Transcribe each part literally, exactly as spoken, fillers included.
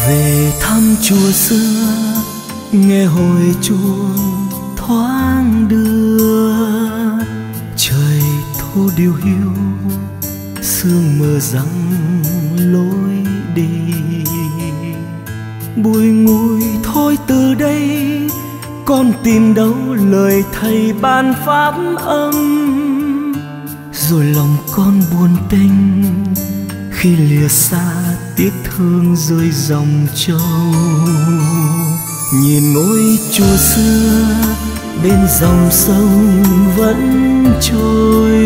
Về thăm chùa xưa, nghe hồi chuông thoáng đưa, trời thu điêu hiu, sương mờ giăng lối đi. Bùi ngùi thôi từ đây, con tìm đâu lời thầy ban pháp âm. Rồi lòng con buồn tênh khi lìa xa tiếc thương rơi dòng châu. Nhìn ngôi chùa xưa bên dòng sông vẫn trôi,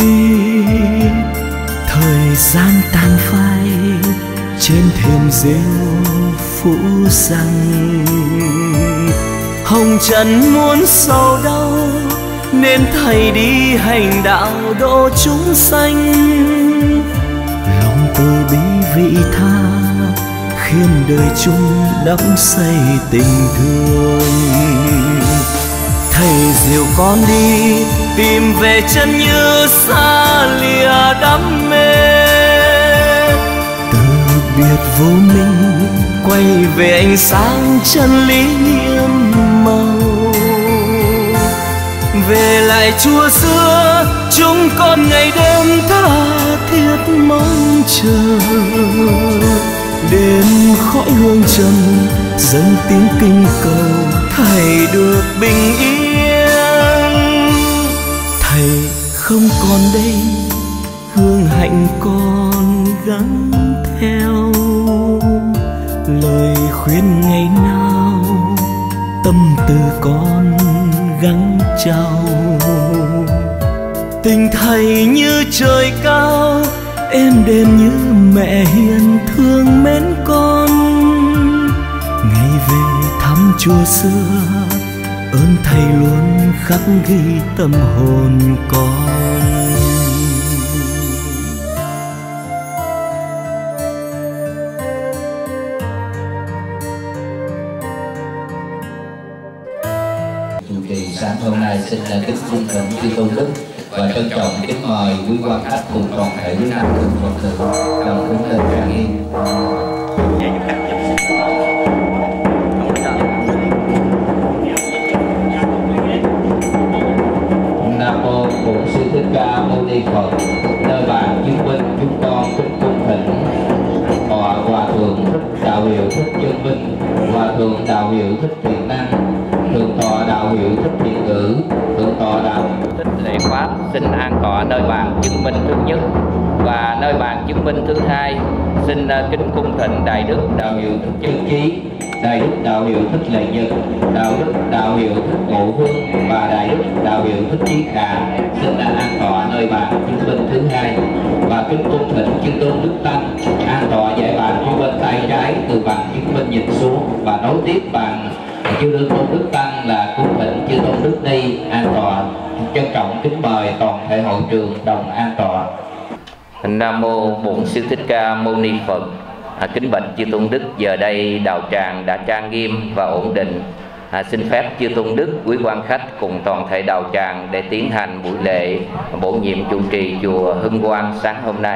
thời gian tàn phai trên thềm rêu phủ rằng. Hồng trần muôn sầu đau nên thầy đi hành đạo độ chúng sanh. Lòng từ bi vị tha khiến đời chung đắm say tình thương. Thầy dìu con đi tìm về chân như xa lìa đam mê. Từ biệt vô minh quay về ánh sáng chân lý nhiệm màu. Về lại chùa xưa chúng con ngày đêm tha thiết mong chờ. Đêm khói hương trầm dâng tiếng kinh cầu thầy được bình yên. Thầy không còn đây, hương hạnh con gắng theo. Lời khuyên ngày nào tâm tư con gắng trao. Tình thầy như trời cao, êm đềm như mẹ hiền thương mến con. Ngày về thăm chùa xưa, ơn thầy luôn khắc ghi tâm hồn con. Sáng hôm nay xin kính cung thỉnh chư tôn đức và trân trọng kính mời quý quan khách cùng toàn thể quý nam cùng Phật tử đồng kính lên trang nghiêm. Nam mô Bổn Sư Thích Ca Mâu Ni Phật. Nơi bàn chứng minh chúng con kính cung thỉnh Hòa Hòa thượng Thích Đạo Hiệu Thích Chân Minh, Hòa thượng Đạo Hiệu Thích Thiện Năng, thượng tọa Đạo Hiệu Thích Thiện Ngữ, thượng tọa Đạo Thích Lễ Pháp xin an tọa nơi bàn chứng minh thứ nhất. Và nơi bàn chứng minh thứ hai xin kính cung thỉnh Đại Đức Đạo Hiệu Thích Chân Trí, Đại Đức Đạo Hiệu Thích Lệ Nhân, Đạo Đức Đạo Hiệu Thích Ngộ Hương và Đại Đức Đạo Hiệu Thích Trí Khả xin an tọa nơi bàn chứng minh thứ hai. Và kính cung thỉnh chư tôn đức tăng an tọa giải bàn phía bên tay trái từ bàn chứng minh nhìn xuống, và nối tiếp bàn chư đức tôn đức tăng là cung thỉnh chư tôn đức ni an tọa. Trân trọng kính mời toàn thể hội trường đồng an tọa. Nam mô Bổn Sư Thích Ca Mâu Ni Phật. À, kính bạch chư tôn đức, giờ đây đạo tràng đã trang nghiêm và ổn định. À, xin phép chư tôn đức, quý quan khách cùng toàn thể đạo tràng để tiến hành buổi lễ bổ nhiệm trụ trì chùa Hưng Quang sáng hôm nay.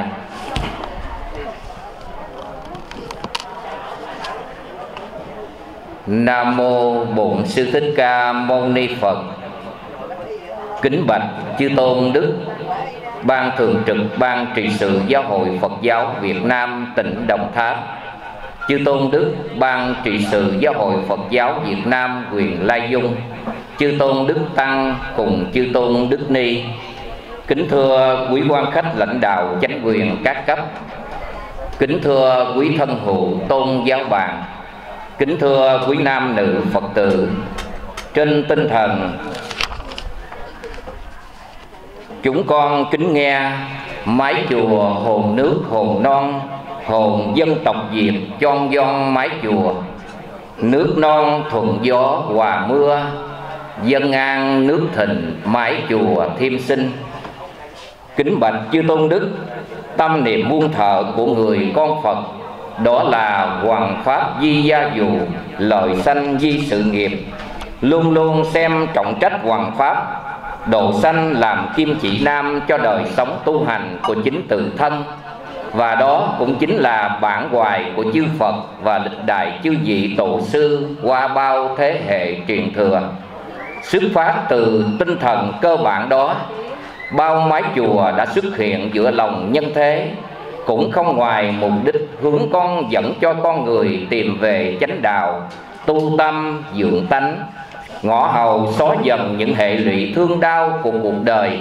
Nam mô Bổn Sư Thích Ca Mâu Ni Phật. Kính bạch chư tôn đức, ban thường trực ban trị sự Giáo hội Phật giáo Việt Nam tỉnh Đồng Tháp, chư tôn đức ban trị sự Giáo hội Phật giáo Việt Nam huyện Lai Dung, chư tôn đức tăng cùng chư tôn đức ni, kính thưa quý quan khách lãnh đạo chánh quyền các cấp, kính thưa quý thân hữu tôn giáo bạn, kính thưa quý nam nữ Phật tử. Trên tinh thần chúng con kính nghe mái chùa hồn nước hồn non, hồn dân tộc Việt chon von mái chùa. Nước non thuận gió hòa mưa, dân an nước thịnh mái chùa thêm sinh. Kính bạch chư tôn đức, tâm niệm muôn thờ của người con Phật đó là hoàng pháp di gia dù, lợi sanh di sự nghiệp. Luôn luôn xem trọng trách hoàng pháp, độ sanh làm kim chỉ nam cho đời sống tu hành của chính tự thân. và đó cũng chính là bản hoài của chư Phật và lịch đại chư vị tổ sư qua bao thế hệ truyền thừa. Xuất phát từ tinh thần cơ bản đó, bao mái chùa đã xuất hiện giữa lòng nhân thế, cũng không ngoài mục đích hướng con dẫn cho con người tìm về chánh đạo, tu tâm dưỡng tánh, ngõ hầu xóa dần những hệ lụy thương đau của cuộc đời.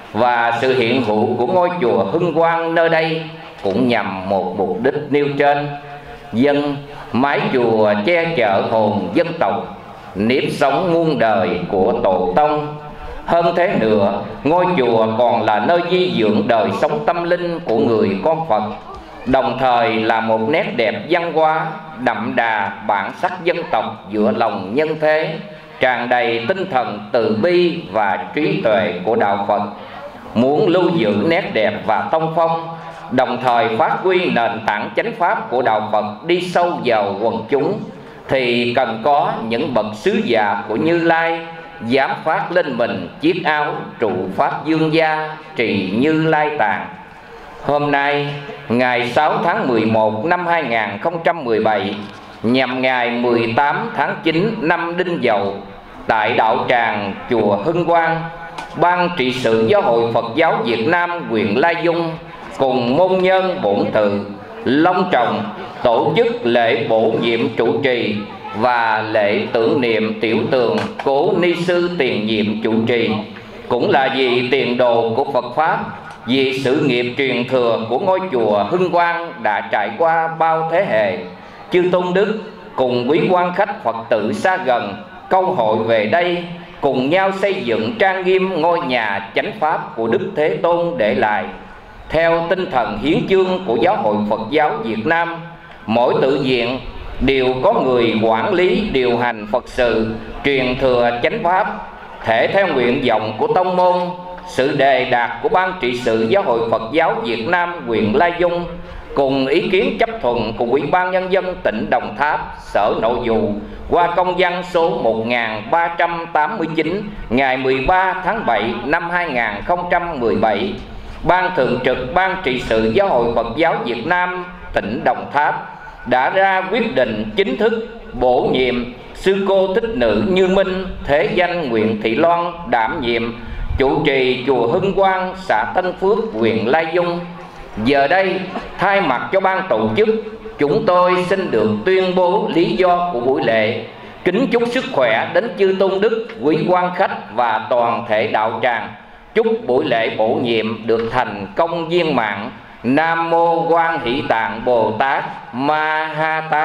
Và sự hiện hữu của ngôi chùa Hưng Quang nơi đây cũng nhằm một mục đích nêu trên: dân mái chùa che chở hồn dân tộc, nếp sống muôn đời của tổ tông. Hơn thế nữa, ngôi chùa còn là nơi di dưỡng đời sống tâm linh của người con Phật, đồng thời là một nét đẹp văn hóa đậm đà bản sắc dân tộc giữa lòng nhân thế, tràn đầy tinh thần từ bi và trí tuệ của đạo Phật. Muốn lưu giữ nét đẹp và tông phong, đồng thời phát huy nền tảng chánh pháp của đạo Phật đi sâu vào quần chúng, thì cần có những bậc sứ giả của Như Lai dám phát lên mình chiếc áo trụ pháp dương gia trì Như Lai tạng. Hôm nay ngày sáu tháng mười một năm hai nghìn không trăm mười bảy, nhằm ngày mười tám tháng chín năm Đinh Dậu, tại đạo tràng chùa Hưng Quang, Ban trị sự Giáo hội Phật giáo Việt Nam huyện Lai Dung cùng môn nhân bổn tự long trọng tổ chức lễ bổ nhiệm trụ trì và lễ tưởng niệm tiểu tường cố ni sư tiền nhiệm trụ trì, cũng là vì tiền đồ của Phật pháp, vì sự nghiệp truyền thừa của ngôi chùa Hưng Quang đã trải qua bao thế hệ. Chư tôn đức cùng quý quan khách Phật tử xa gần câu hội về đây, cùng nhau xây dựng trang nghiêm ngôi nhà chánh pháp của Đức Thế Tôn để lại. Theo tinh thần hiến chương của Giáo hội Phật giáo Việt Nam, mỗi tự viện đều có người quản lý điều hành Phật sự, truyền thừa chánh pháp. Thể theo nguyện vọng của tông môn, sự đề đạt của Ban trị sự Giáo hội Phật giáo Việt Nam huyện Lai Dung cùng ý kiến chấp thuận của Ủy ban Nhân dân tỉnh Đồng Tháp, Sở Nội vụ qua công văn số một nghìn ba trăm tám mươi chín ngày mười ba tháng bảy năm hai nghìn không trăm mười bảy, Ban thường trực Ban trị sự Giáo hội Phật giáo Việt Nam tỉnh Đồng Tháp đã ra quyết định chính thức bổ nhiệm sư cô thích nữ Như Minh, thế danh Nguyễn Thị Loan, đảm nhiệm trụ trì chùa Hưng Quang, xã Tân Phước, huyện Lai Dung. Giờ đây, thay mặt cho ban tổ chức, chúng tôi xin được tuyên bố lý do của buổi lễ. Kính chúc sức khỏe đến chư tôn đức, quý quan khách và toàn thể đạo tràng. Chúc buổi lễ bổ nhiệm được thành công viên mãn. Nam mô Quan Hỷ Tạng Bồ Tát Ma Ha Tát.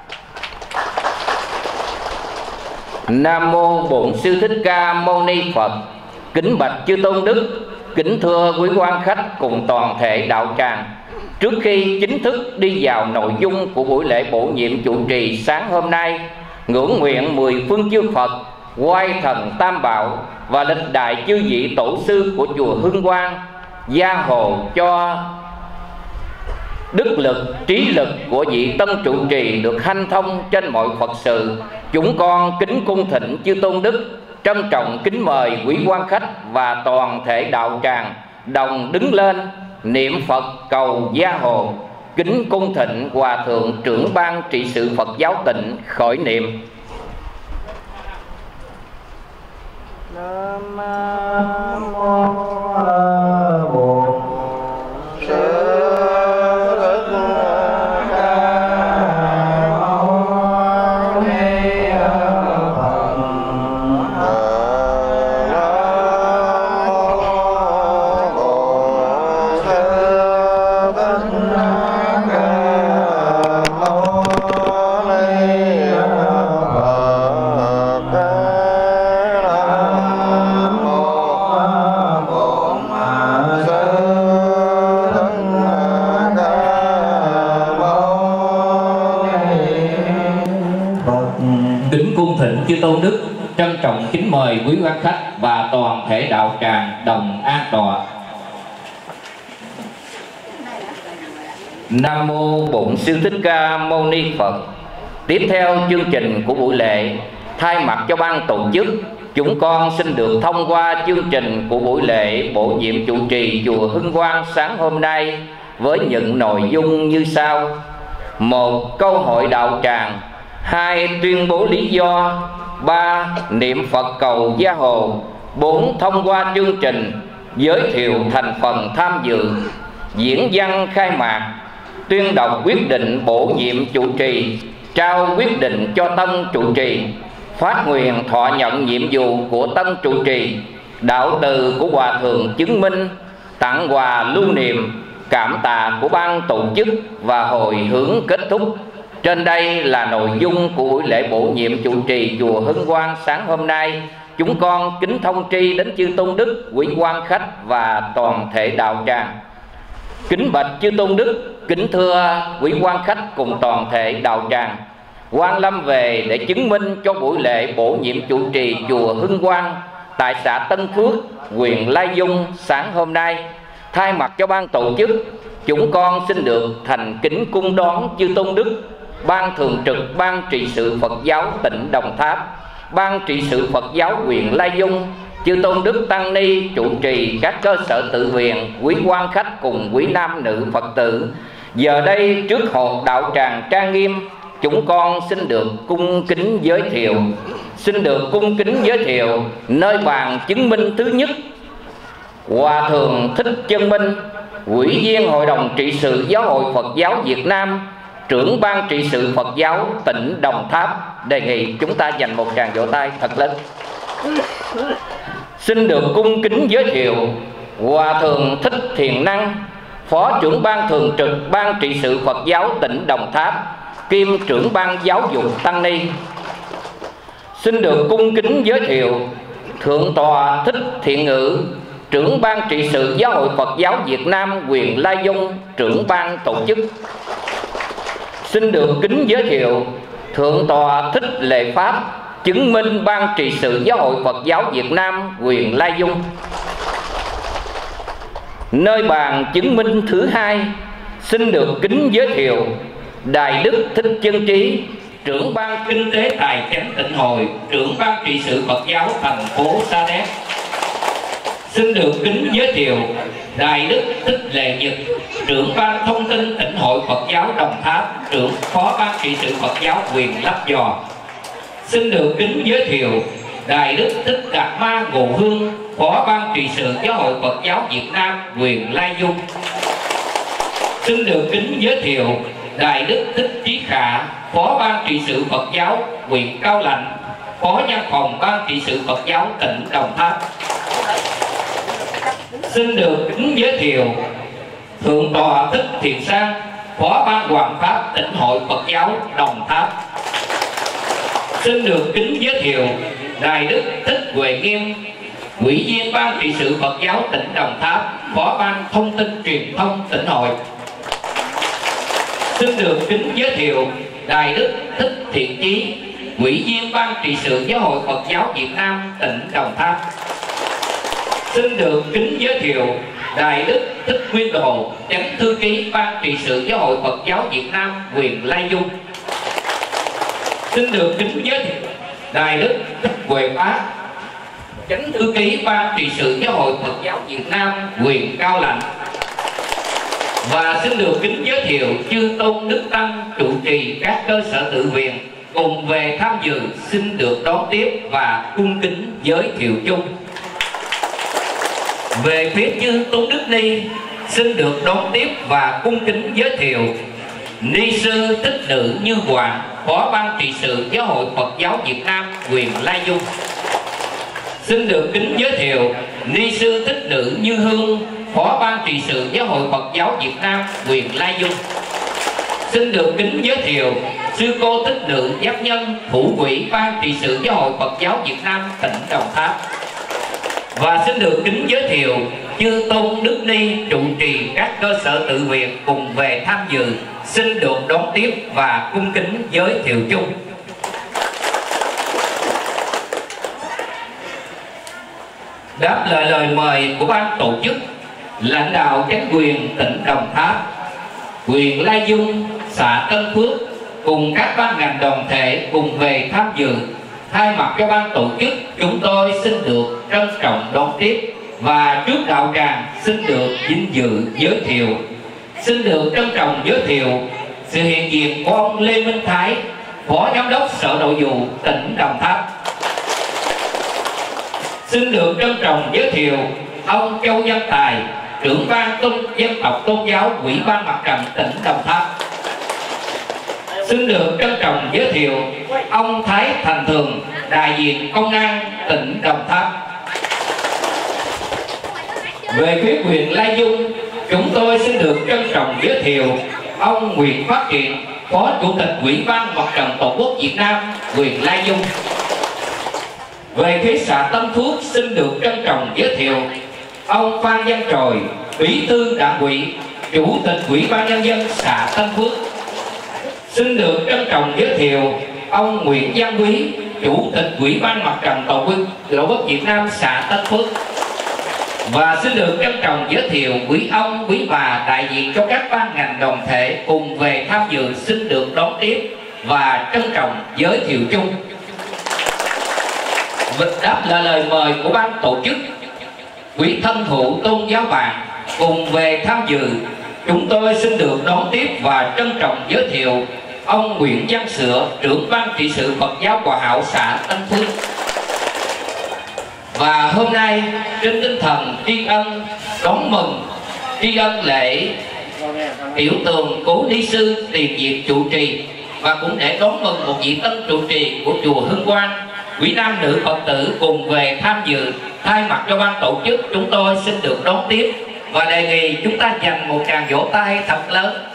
Nam mô Bổn Sư Thích Ca Mâu Ni Phật. Kính bạch chư tôn đức, kính thưa quý quan khách cùng toàn thể đạo tràng. Trước khi chính thức đi vào nội dung của buổi lễ bổ nhiệm trụ trì sáng hôm nay, ngưỡng nguyện mười phương chư Phật, oai thần Tam Bảo và lịch đại chư vị tổ sư của chùa Hưng Quang gia hộ cho đức lực, trí lực của vị tân trụ trì được hanh thông trên mọi Phật sự. Chúng con kính cung thỉnh chư tôn đức, trân trọng kính mời quý quan khách và toàn thể đạo tràng đồng đứng lên niệm Phật cầu gia hộ. Kính cung thỉnh Hòa thượng trưởng ban trị sự Phật giáo tỉnh khởi niệm. Nam mô Bổn Sư chư tôn đức, trân trọng kính mời quý quan khách và toàn thể đạo tràng đồng an tọa. Nam mô Bổn Sư Thích Ca Mâu Ni Phật. Tiếp theo chương trình của buổi lễ, thay mặt cho ban tổ chức, chúng con xin được thông qua chương trình của buổi lễ bổ nhiệm trụ trì chùa Hưng Quang sáng hôm nay với những nội dung như sau: một, câu hỏi đạo tràng; hai, tuyên bố lý do; ba, niệm Phật cầu gia hộ; bốn, thông qua chương trình giới thiệu thành phần tham dự; diễn văn khai mạc; tuyên đọc quyết định bổ nhiệm chủ trì; trao quyết định cho tân trụ trì; phát nguyện thọ nhận nhiệm vụ của tân trụ trì; đạo từ của Hòa Thượng chứng minh; tặng quà lưu niệm; cảm tạ của ban tổ chức và hồi hướng kết thúc. Trên đây là nội dung của buổi lễ bổ nhiệm trụ trì chùa Hưng Quang sáng hôm nay. Chúng con kính thông tri đến chư tôn đức, quý quan khách và toàn thể đạo tràng. Kính bạch chư tôn đức, kính thưa quý quan khách cùng toàn thể đạo tràng, quan lâm về để chứng minh cho buổi lễ bổ nhiệm trụ trì chùa Hưng Quang tại xã Tân Phước, huyện Lai Vung sáng hôm nay. Thay mặt cho ban tổ chức, chúng con xin được thành kính cung đón chư tôn đức, ban thường trực ban trị sự Phật giáo tỉnh Đồng Tháp, ban trị sự Phật giáo huyện Lai Vung, chư tôn đức tăng ni trụ trì các cơ sở tự viện, quý quan khách cùng quý nam nữ Phật tử. Giờ đây trước hột đạo tràng trang nghiêm, chúng con xin được cung kính giới thiệu xin được cung kính giới thiệu nơi bàn chứng minh thứ nhất: Hòa Thượng Thích Chân Minh, Ủy viên Hội đồng trị sự Giáo hội Phật giáo Việt Nam, trưởng ban trị sự Phật giáo tỉnh Đồng Tháp. Đề nghị chúng ta dành một tràng vỗ tay thật lớn. Xin được cung kính giới thiệu Hòa Thượng Thích Thiện Năng, Phó trưởng ban thường trực ban trị sự Phật giáo tỉnh Đồng Tháp, kiêm trưởng ban giáo dục tăng ni. Xin được cung kính giới thiệu Thượng tọa Thích Thiện Ngữ, trưởng ban trị sự Giáo hội Phật giáo Việt Nam huyện Lai Vung, trưởng ban tổ chức. Xin được kính giới thiệu Thượng tọa Thích Lệ Pháp, chứng minh ban trị sự Giáo hội Phật giáo Việt Nam huyện Lai Vung. Nơi bàn chứng minh thứ hai, xin được kính giới thiệu Đại Đức Thích Chân Trí, trưởng ban kinh tế tài chánh Tịnh Hội, trưởng ban trị sự Phật giáo thành phố Sa Đéc. Xin được kính giới thiệu Đại Đức Thích Lệ Nhật, trưởng ban thông tin Tịnh Hội Phật giáo Đồng Tháp, trưởng phó ban trị sự Phật giáo huyện Lấp Vò. Xin được kính giới thiệu Đại Đức Thích Đạt Ma Ngộ Hương, phó ban trị sự Giáo hội Phật giáo Việt Nam huyện Lai Vung. Xin được kính giới thiệu Đại Đức Thích Trí Khả, phó ban trị sự Phật giáo huyện Cao Lãnh, phó văn phòng ban trị sự Phật giáo tỉnh Đồng Tháp. Xin được kính giới thiệu Thượng tọa Thích Thiện Sang, phó ban Hoàng pháp Tịnh hội Phật giáo Đồng Tháp. Xin được kính giới thiệu Đại Đức Thích Huệ Nghiêm, ủy viên ban trị sự Phật giáo tỉnh Đồng Tháp, phó ban thông tin truyền thông Tịnh hội. Xin được kính giới thiệu Đại Đức Thích Thiện Chí, ủy viên ban trị sự Giáo hội Phật giáo Việt Nam tỉnh Đồng Tháp. Xin được kính giới thiệu Đại Đức Thích Nguyên Đồ, chánh thư ký ban trị sự Giáo hội Phật giáo Việt Nam huyện Lai Vung. Xin được kính giới thiệu Đại Đức Thích Huệ Pháp, chánh thư ký ban trị sự Giáo hội Phật giáo Việt Nam huyện Cao Lãnh. Và xin được kính giới thiệu chư tôn đức tăng trụ trì các cơ sở tự viện cùng về tham dự, xin được đón tiếp và cung kính giới thiệu chung. Về phía chư tôn đức ni, xin được đón tiếp và cung kính giới thiệu Ni sư Thích Nữ Như Hoàng, phó ban trị sự Giáo hội Phật giáo Việt Nam huyện Lai Vung. Xin được kính giới thiệu Ni sư Thích Nữ Như Hương, phó ban trị sự Giáo hội Phật giáo Việt Nam huyện Lai Vung. Xin được kính giới thiệu sư cô Thích Nữ Giáp Nhân, thủ quỹ ban trị sự Giáo hội Phật giáo Việt Nam tỉnh Đồng Tháp. Và xin được kính giới thiệu chư tôn đức ni trụ trì các cơ sở tự viện cùng về tham dự, xin được đón tiếp và cung kính giới thiệu chung. Đáp lời lời mời của ban tổ chức, lãnh đạo chính quyền tỉnh Đồng Tháp, huyện Lai Vung, xã Tân Phước cùng các ban ngành đoàn thể cùng về tham dự. Thay mặt cho ban tổ chức, chúng tôi xin được trân trọng đón tiếp và trước đạo tràng xin được vinh dự giới thiệu xin được trân trọng giới thiệu sự hiện diện của ông Lê Minh Thái, Phó Giám đốc Sở Nội vụ tỉnh Đồng Tháp. Xin được trân trọng giới thiệu ông Châu Văn Tài, trưởng ban tôn dân tộc tôn giáo Ủy ban Mặt trận tỉnh Đồng Tháp. Xin được trân trọng giới thiệu ông Thái Thành Thường, đại diện Công an tỉnh Đồng Tháp. Về phía huyện Lai Dung, chúng tôi xin được trân trọng giới thiệu ông Nguyễn Phát Triển, Phó Chủ tịch Ủy ban Mặt trận Tổ quốc Việt Nam huyện Lai Dung. Về phía xã Tân Phước, xin được trân trọng giới thiệu ông Phan Văn Trồi, Bí thư Đảng ủy, Chủ tịch Ủy ban Nhân dân xã Tân Phước. Xin được trân trọng giới thiệu ông Nguyễn Văn Quý, Chủ tịch Ủy ban Mặt trận Tổ quốc Việt Nam xã Tân Phước. Và xin được trân trọng giới thiệu quý ông, quý bà đại diện cho các ban ngành đoàn thể cùng về tham dự, xin được đón tiếp và trân trọng giới thiệu chung. Đáp là lời mời của ban tổ chức, quý thân hữu tôn giáo bạn cùng về tham dự, chúng tôi xin được đón tiếp và trân trọng giới thiệu ông Nguyễn Văn Sữa, trưởng ban trị sự Phật giáo Hòa Hảo xã Tân Phước. Và hôm nay trên tinh thần tri ân đón mừng, tri ân lễ biểu tượng cố ni sư Tiền Việt trụ trì, và cũng để đón mừng một vị tân trụ trì của chùa Hưng Quang, quý nam nữ Phật tử cùng về tham dự, thay mặt cho ban tổ chức chúng tôi xin được đón tiếp và đề nghị chúng ta dành một tràng vỗ tay thật lớn.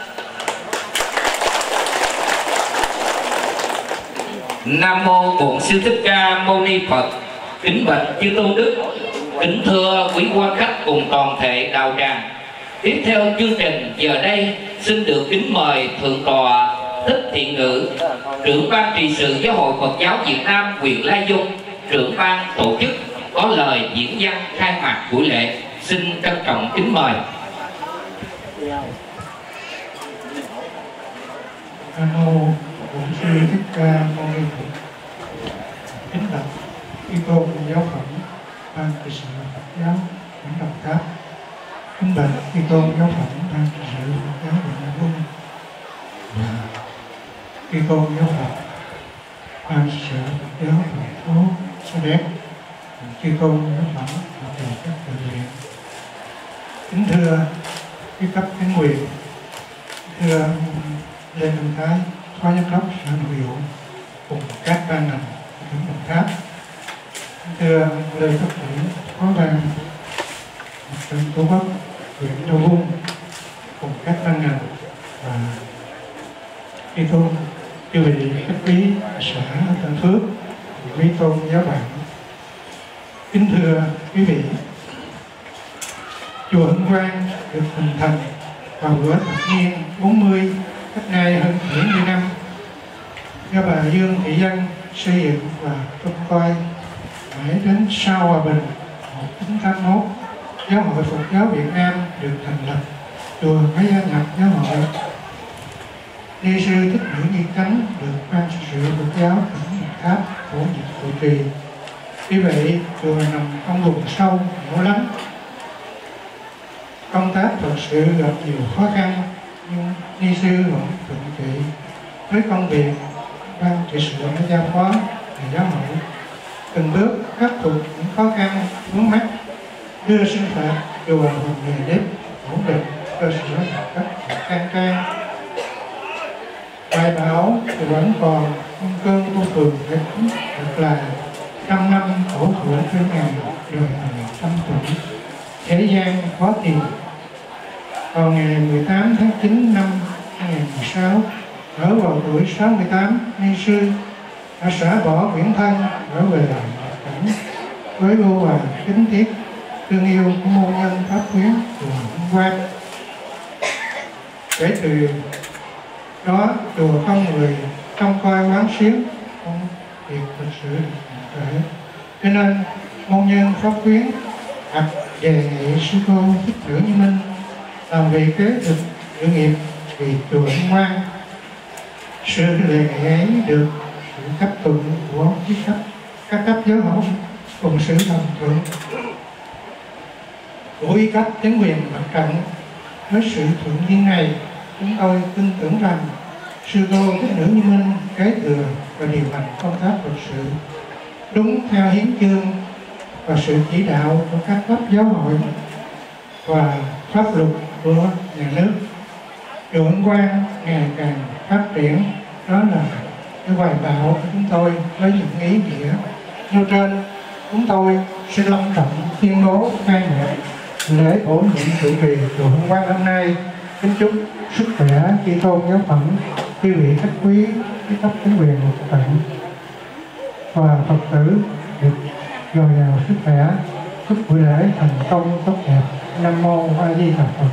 Nam mô Bổn Sư Thích Ca Mâu Ni Phật. Kính bạch chư tôn đức, kính thưa quý quan khách cùng toàn thể đạo tràng. Tiếp theo chương trình giờ đây xin được kính mời thượng tọa Thích Thiện Ngữ, trưởng ban trị sự Giáo hội Phật giáo Việt Nam huyện Lai Dung, trưởng ban tổ chức có lời diễn văn khai mạc buổi lễ. Xin trân trọng kính mời. Nam mô Bổn Sư Thích Ca Mâu Ni Phật. Kính bạch chư tôn giáo phẩm ban trị sự Phật giáo tỉnh Đồng Tháp, kính bạch chư tôn giáo phẩm ban trị sự Phật giáo huyện Lai Dung, và chư tôn giáo Phật ban trị sự Phật giáo thành phố Sa Đéc, chư tôn giáo phẩm và các tự viện. Kính thưa quý cấp chính quyền, thưa Lê Minh Thái, Phó Giám đốc Sở Nội vụ cùng các ban ngành tỉnh Đồng Tháp, thưa Lê Phát Triển, Phó ban Mặt trận Tổ quốc huyện Lai Dung cùng các ban ngành và chư tôn chư vị khách quý xã Tân Phước, quý tôn giáo bạn. Kính thưa quý vị, chùa Hưng Quang được hình thành vào bữa thập niên bốn mươi, cách nay hơn bảy mươi năm, do bà Dương Thị Dân xây dựng và trông coi. Mãi đến sau hòa bình một nghìn chín trăm tám mươi mốt, Giáo hội Phật giáo Việt Nam được thành lập, chùa mới gia nhập giáo hội. Ni sư Thích Nữ Nhi Chánh được ban trị sự Phật giáo tỉnh Đồng Tháp phổ nhiệm trụ trì. Vì vậy, chùa nằm trong vùng sâu, hẻo lánh. Công tác Phật sự gặp nhiều khó khăn, nhưng ni sư vẫn tận tụy với công việc ban trị sự đã giao phó về giáo hội, từng bước khắc phục những khó khăn vướng mắc, đưa sinh hoạt chùa vào nề nếp ổn định, cơ sở vật chất khang trang. Bài báo thì vẫn còn không cơn vô thường để thật là trăm năm khổ khổ trên ngàn đời người trăm tuổi, thế gian khó tìm. Vào ngày mười tám tháng chín năm hai nghìn không trăm mười sáu, ở vào tuổi sáu mươi tám, ni sư đã xả bỏ quyển thân trở về Phật cảnh với vô vàn kính thiết thương yêu của môn nhân pháp quyến chùa Hưng Quang. Kể từ đó, chùa không người trông coi quán xuyến công việc thực sự thể, cho nên môn nhân pháp quyến đặt đề nghị sư cô Thích Nữ Như Minh làm vị kế được sự nghiệp vì chùa Hưng Quang. Sự đề nghị ấy được sự chấp thuận của các cấp các cấp giáo hội cùng sự đồng thuận của các cấp chính quyền mặt trận Với sự thuận duyên này, chúng tôi tin tưởng rằng sư cô Thích Nữ Như Minh kế thừa và điều hành công tác phật sự đúng theo hiến chương và sự chỉ đạo của các cấp giáo hội và pháp luật của nhà nước. Chùa Hưng Quang ngày càng phát triển, đó là cái hoài bão của chúng tôi với những ý nghĩa nêu trên. Chúng tôi xin long trọng tuyên bố khai mạc lễ bổ nhiệm trụ trì chùa Hưng Quang hôm nay. Kính chúc sức khỏe, tri tôn giáo phẩm, quý vị khách quý, quý cấp chính quyền một tận và Phật tử được dồi dào sức khỏe, chúc buổi lễ thành công tốt đẹp. Nam mô A Di Đà Phật.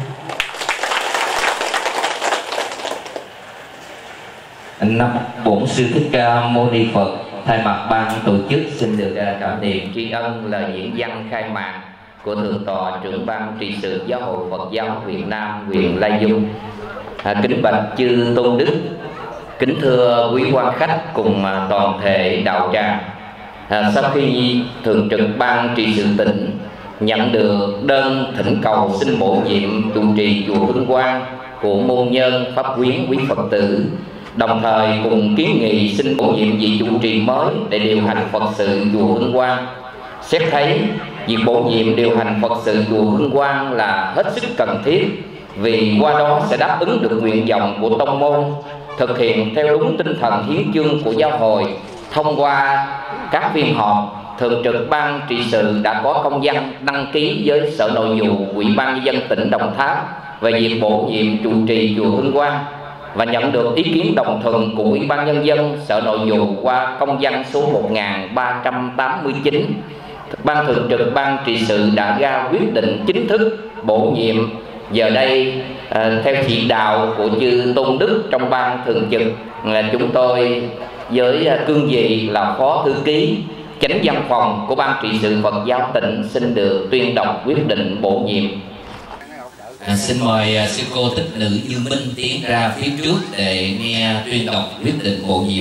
Năm Bổn Sư Thích Ca Mâu Ni Phật. Thay mặt ban tổ chức xin được cảm niệm tri ân lời diễn văn khai mạc của thượng tọa trưởng ban trị sự Giáo hội Phật giáo Việt Nam huyện Lai Dung. À, kính bạch chư tôn đức, kính thưa quý quan khách cùng à, toàn thể đạo tràng. À, sau khi thường trực ban trị sự tỉnh nhận được đơn thỉnh cầu xin bổ nhiệm trụ trì chùa Hưng Quang của môn nhân pháp quyến quý Phật tử, đồng thời cùng kiến nghị xin bổ nhiệm vị trụ trì mới để điều hành Phật sự chùa Hưng Quang, xét thấy việc bổ nhiệm điều hành Phật sự chùa Hưng Quang là hết sức cần thiết, vì qua đó sẽ đáp ứng được nguyện vọng của tông môn, thực hiện theo đúng tinh thần hiến chương của giáo hội. Thông qua các phiên họp, thường trực ban trị sự đã có công văn đăng ký với Sở Nội vụ Ủy ban nhân dân tỉnh Đồng Tháp về việc bổ nhiệm trụ trì chùa Hưng Quang, và nhận được ý kiến đồng thuận của Ủy ban nhân dân Sở Nội vụ qua công văn số một nghìn ba trăm tám mươi chín. Ban thường trực ban trị sự đã ra quyết định chính thức bổ nhiệm. Giờ đây à, theo chỉ đạo của chư tôn đức trong ban thường trực, là chúng tôi với cương vị là phó thư ký chánh văn phòng của ban trị sự Phật giáo tỉnh xin được tuyên đọc quyết định bổ nhiệm. À, xin mời à, sư cô Thích Nữ Như Minh tiến ra phía trước để nghe tuyên đọc quyết định bổ nhiệm.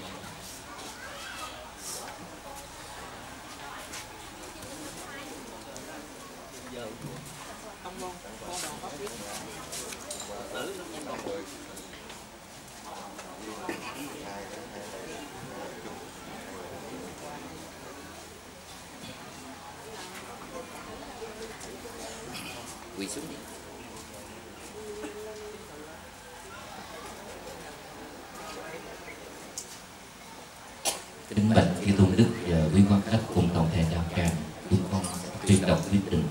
Quỳ xuống đi. Kính bạch chư tôn đức và quý quan khách cùng toàn thể đạo tràng, chúng con tuyên đọc quyết định.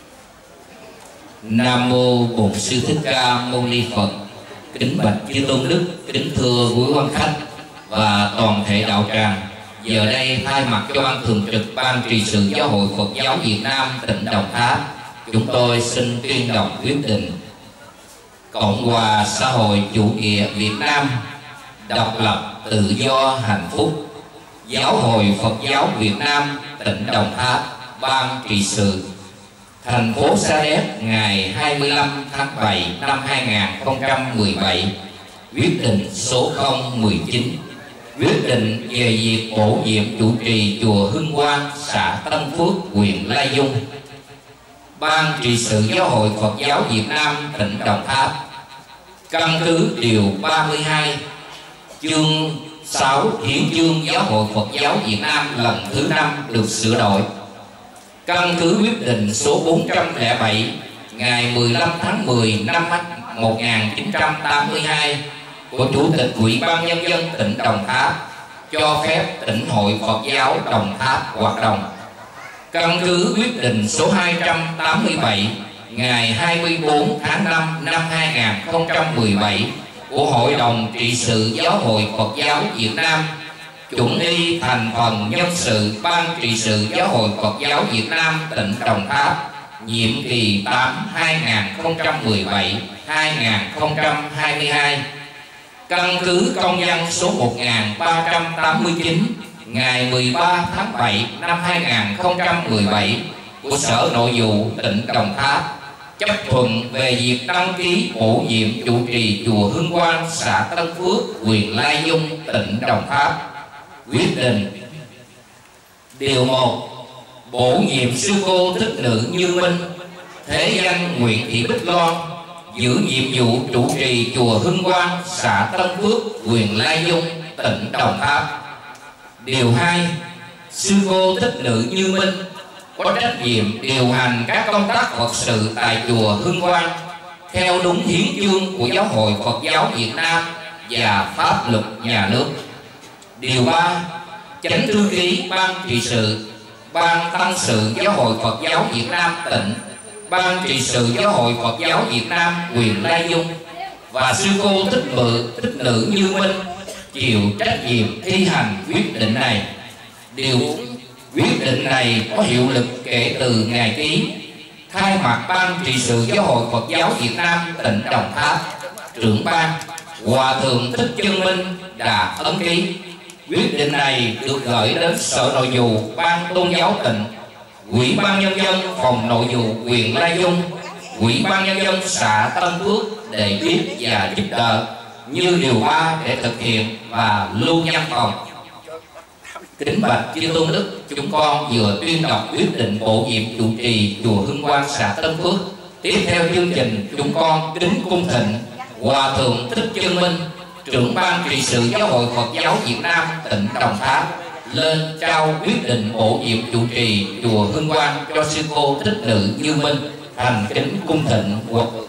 Nam mô Bổn Sư Thích Ca Mâu Ni Phật. Kính bạch chư tôn đức, kính thưa quý quan khách và toàn thể đạo tràng. Giờ đây thay mặt cho ban thường trực ban trị sự Giáo hội Phật giáo Việt Nam tỉnh Đồng Tháp, chúng tôi xin tuyên đọc quyết định. Cộng hòa xã hội chủ nghĩa Việt Nam độc lập, tự do, hạnh phúc. Giáo hội Phật giáo Việt Nam tỉnh Đồng Tháp, ban trị sự thành phố Sa Đéc ngày hai mươi lăm tháng bảy năm hai nghìn không trăm mười bảy. Quyết định số không một chín. Quyết định về việc bổ nhiệm trụ trì chùa Hưng Quang, xã Tân Phước, huyện Lai Dung. Ban trị sự Giáo hội Phật giáo Việt Nam tỉnh Đồng Tháp căn cứ điều ba mươi hai chương sáu Hiến chương Giáo hội Phật giáo Việt Nam lần thứ năm được sửa đổi, căn cứ quyết định số bốn trăm lẻ bảy ngày mười lăm tháng mười năm một nghìn chín trăm tám mươi hai của Chủ tịch Ủy ban nhân dân tỉnh Đồng Tháp cho phép tỉnh hội Phật giáo Đồng Tháp hoạt động, căn cứ quyết định số hai trăm tám mươi bảy ngày hai mươi bốn tháng năm năm hai nghìn không trăm mười bảy của Hội đồng trị sự Giáo hội Phật giáo Việt Nam, chuẩn y thành phần nhân sự ban trị sự Giáo hội Phật giáo Việt Nam tỉnh Đồng Tháp nhiệm kỳ tám hai nghìn không trăm mười bảy đến hai nghìn không trăm hai mươi hai, căn cứ công văn số một nghìn ba trăm tám mươi chín ngày mười ba tháng bảy năm hai nghìn không trăm mười bảy của Sở Nội vụ tỉnh Đồng Tháp chấp thuận về việc đăng ký bổ nhiệm trụ trì chùa Hưng Quang, xã Tân Phước, huyện Lai Dung, tỉnh Đồng Tháp. Quyết định điều một, bổ nhiệm sư cô Thích Nữ Như Minh, thế danh Nguyễn Thị Bích Loan, giữ nhiệm vụ trụ trì chùa Hưng Quang, xã Tân Phước, huyện Lai Dung, tỉnh Đồng Tháp. Điều hai, sư cô Thích Nữ Như Minh có trách nhiệm điều hành các công tác Phật sự tại chùa Hưng Quang theo đúng hiến chương của Giáo hội Phật giáo Việt Nam và pháp luật nhà nước. Điều ba, chánh thư ký ban trị sự, ban tăng sự Giáo hội Phật giáo Việt Nam tỉnh, ban trị sự Giáo hội Phật giáo Việt Nam huyện Lai Dung và sư cô Thích Nữ, Thích Nữ Như Minh chịu trách nhiệm thi hành quyết định này. Điều bốn, quyết định này có hiệu lực kể từ ngày ký. Thay mặt ban trị sự Giáo hội Phật giáo Việt Nam tỉnh Đồng Tháp, trưởng ban Hòa thượng Thích Chân Minh đã ấn ký. Quyết định này được gửi đến Sở Nội vụ Ban Tôn giáo tỉnh, Ủy ban nhân dân phòng nội vụ huyện Lai Dung, Ủy ban nhân dân xã Tân Phước để biết và giúp đỡ như điều ba để thực hiện và lưu nhân phòng. Kính bạch chư tôn đức, chúng con vừa tuyên đọc quyết định bổ nhiệm trụ trì chùa Hưng Quang, xã Tân Phước. Tiếp theo chương trình, chúng con kính cung thịnh Hòa thượng Thích Chân Minh, trưởng ban trị sự Giáo hội Phật giáo Việt Nam tỉnh Đồng Tháp lên trao quyết định bổ nhiệm trụ trì chùa Hưng Quang cho sư cô Thích Nữ Như Minh. Thành kính cung thịnh Hòa thượng.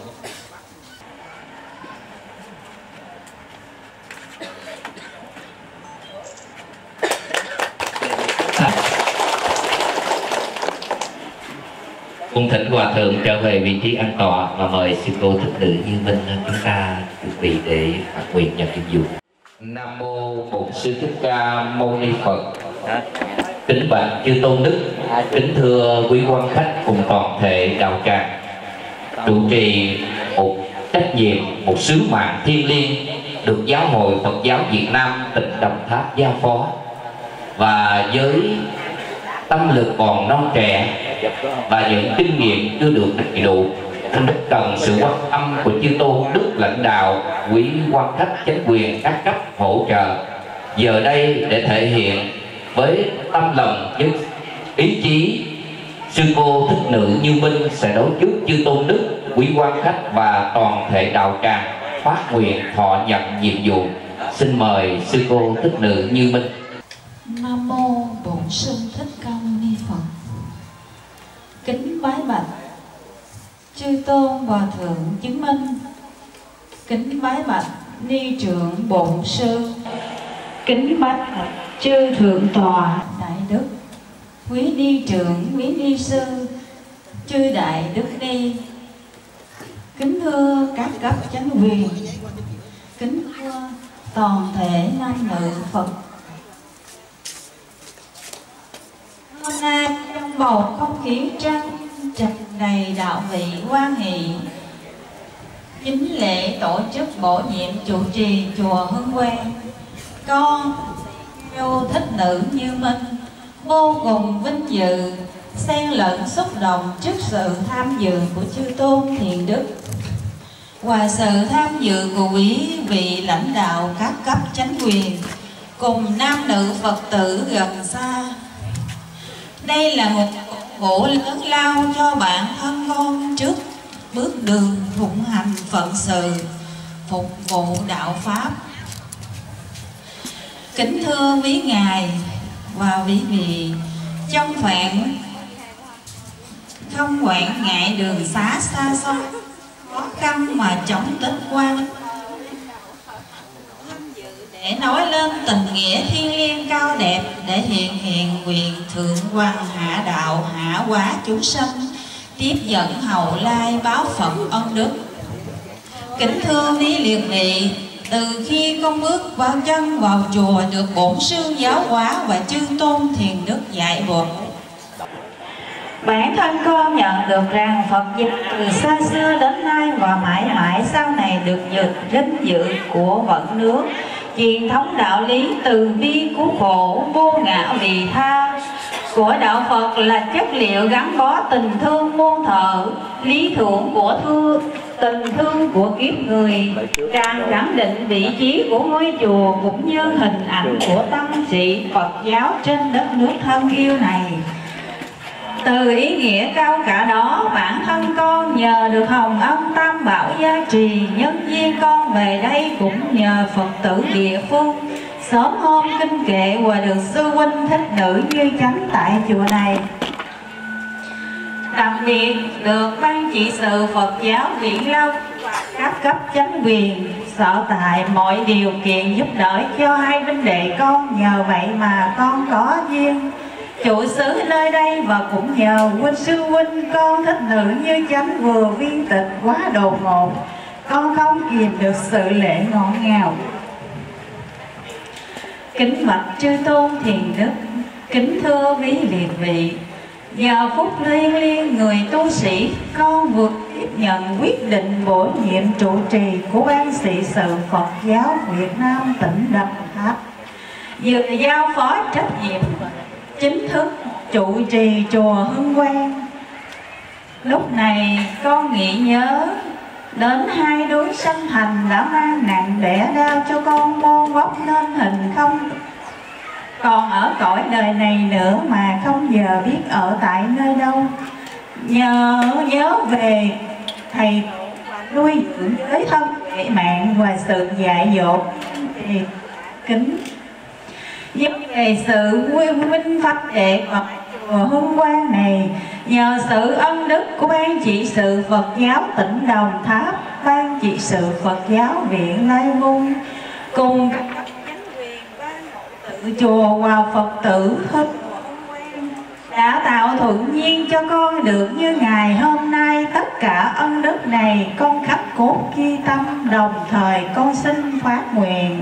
Cung thỉnh Hòa thượng trở về vị trí an tọa và mời sư cô Thích Nữ Như Minh chúng ta chuẩn bị để phát nguyện nhận nhiệm vụ. Nam mô Bổn Sư Thích Ca Mâu Ni Phật. Kính bạch chư tôn đức, kính thưa quý quan khách cùng toàn thể đạo tràng. Trụ trì một trách nhiệm, một sứ mạng thiêng liêng được Giáo hội Phật giáo Việt Nam tỉnh Đồng Tháp giao phó, và với tâm lực còn non trẻ và những kinh nghiệm chưa được đầy đủ, rất cần sự quan tâm của chư tôn đức lãnh đạo, quý quan khách chính quyền các cấp hỗ trợ. Giờ đây để thể hiện với tâm lòng với ý chí, sư cô Thích Nữ Như Minh sẽ đối trước chư tôn đức, quý quan khách và toàn thể đạo tràng phát nguyện thọ nhận nhiệm vụ. Xin mời sư cô Thích Nữ Như Minh. Nam mô Bổn Sư Thích Ca Mâu Ni Phật. Kính bái bạch chư tôn hòa thượng chứng minh. Kính bái bạch ni trưởng bổn sư. Kính bái bạch chư thượng tọa đại đức, quý ni trưởng, quý ni sư, chư đại đức ni. Kính thưa các cấp chánh quyền, kính thưa toàn thể nam nữ Phật. Hôm nay trong bầu không khí trăng tràn đầy đạo vị quan hỷ, chính lễ tổ chức bổ nhiệm trụ trì chùa Hưng Quang, con yêu Thích Nữ Như Minh vô cùng vinh dự, xen lẫn xúc động trước sự tham dự của chư tôn thiện đức và sự tham dự của quý vị lãnh đạo các cấp chánh quyền cùng nam nữ Phật tử gần xa. Đây là một vụ lớn lao cho bản thân con trước bước đường phụng hành phận sự, phục vụ đạo Pháp. Kính thưa quý ngài và quý vị, trong phận không quản ngại đường xá xa xôi, khó khăn mà chống tích quan, để nói lên tình nghĩa thiêng liêng cao đẹp, để hiện hiện quyền thượng quan hạ đạo hạ hóa chúng sanh, tiếp dẫn hậu lai báo phận ân đức. Kính thưa quý liệt nghị, từ khi con bước vào chân vào chùa được bổn sư giáo hóa và chư tôn thiền đức dạy dỗ, bản thân con nhận được rằng Phật dịch từ xa xưa đến nay và mãi mãi sau này được giữ vinh dự của vận nước. Truyền thống đạo lý từ bi cứu khổ, vô ngã vị tha của đạo Phật là chất liệu gắn bó tình thương muôn thở, lý thượng của thương tình thương của kiếp người, càng khẳng định vị trí của ngôi chùa cũng như hình ảnh của tâm sĩ Phật giáo trên đất nước thân yêu này. Từ ý nghĩa cao cả đó, bản thân con nhờ được hồng ân tam bảo gia trì, nhân duyên con về đây cũng nhờ Phật tử địa phương sớm hôm kinh kệ và được sư huynh thích nữ Như Chánh tại chùa này. Đặc biệt được ban trị sự Phật giáo Viện Long và các cấp chánh quyền sở tại mọi điều kiện giúp đỡ cho hai huynh đệ con, nhờ vậy mà con có duyên chủ xứ nơi đây, và cũng nhờ huynh sư huynh con thích nữ Như Chánh vừa viên tịch quá đột ngột, con không kìm được sự lệ ngọt ngào. Kính bạch chư tôn thiền đức, kính thưa quý liệt vị, giờ phút liên liên người tu sĩ, con vượt tiếp nhận quyết định bổ nhiệm trụ trì của ban trị sự Phật giáo Việt Nam tỉnh Đồng Tháp, vừa giao phó trách nhiệm chính thức trụ trì chùa Hưng Quang. Lúc này con nghĩ nhớ đến hai đứa sanh thành đã mang nặng đẻ đau cho con môn vóc nên hình không còn ở cõi đời này nữa, mà không giờ biết ở tại nơi đâu. Nhờ nhớ về thầy nuôi dưỡng giới thân vệ mạng và sự dạy dỗ thì kính giúp về sự vinh phát đệ Phật chùa Hưng Quang này, nhờ sự ân đức của ban trị sự Phật giáo tỉnh Đồng Tháp, ban trị sự Phật giáo Viện Lai Vung cùng các cấp chánh quyền, ban hộ tự chùa và Phật tử thích đã tạo thuận duyên cho con được như ngày hôm nay. Tất cả ân đức này con khắc cốt ghi tâm, đồng thời con xin phát nguyện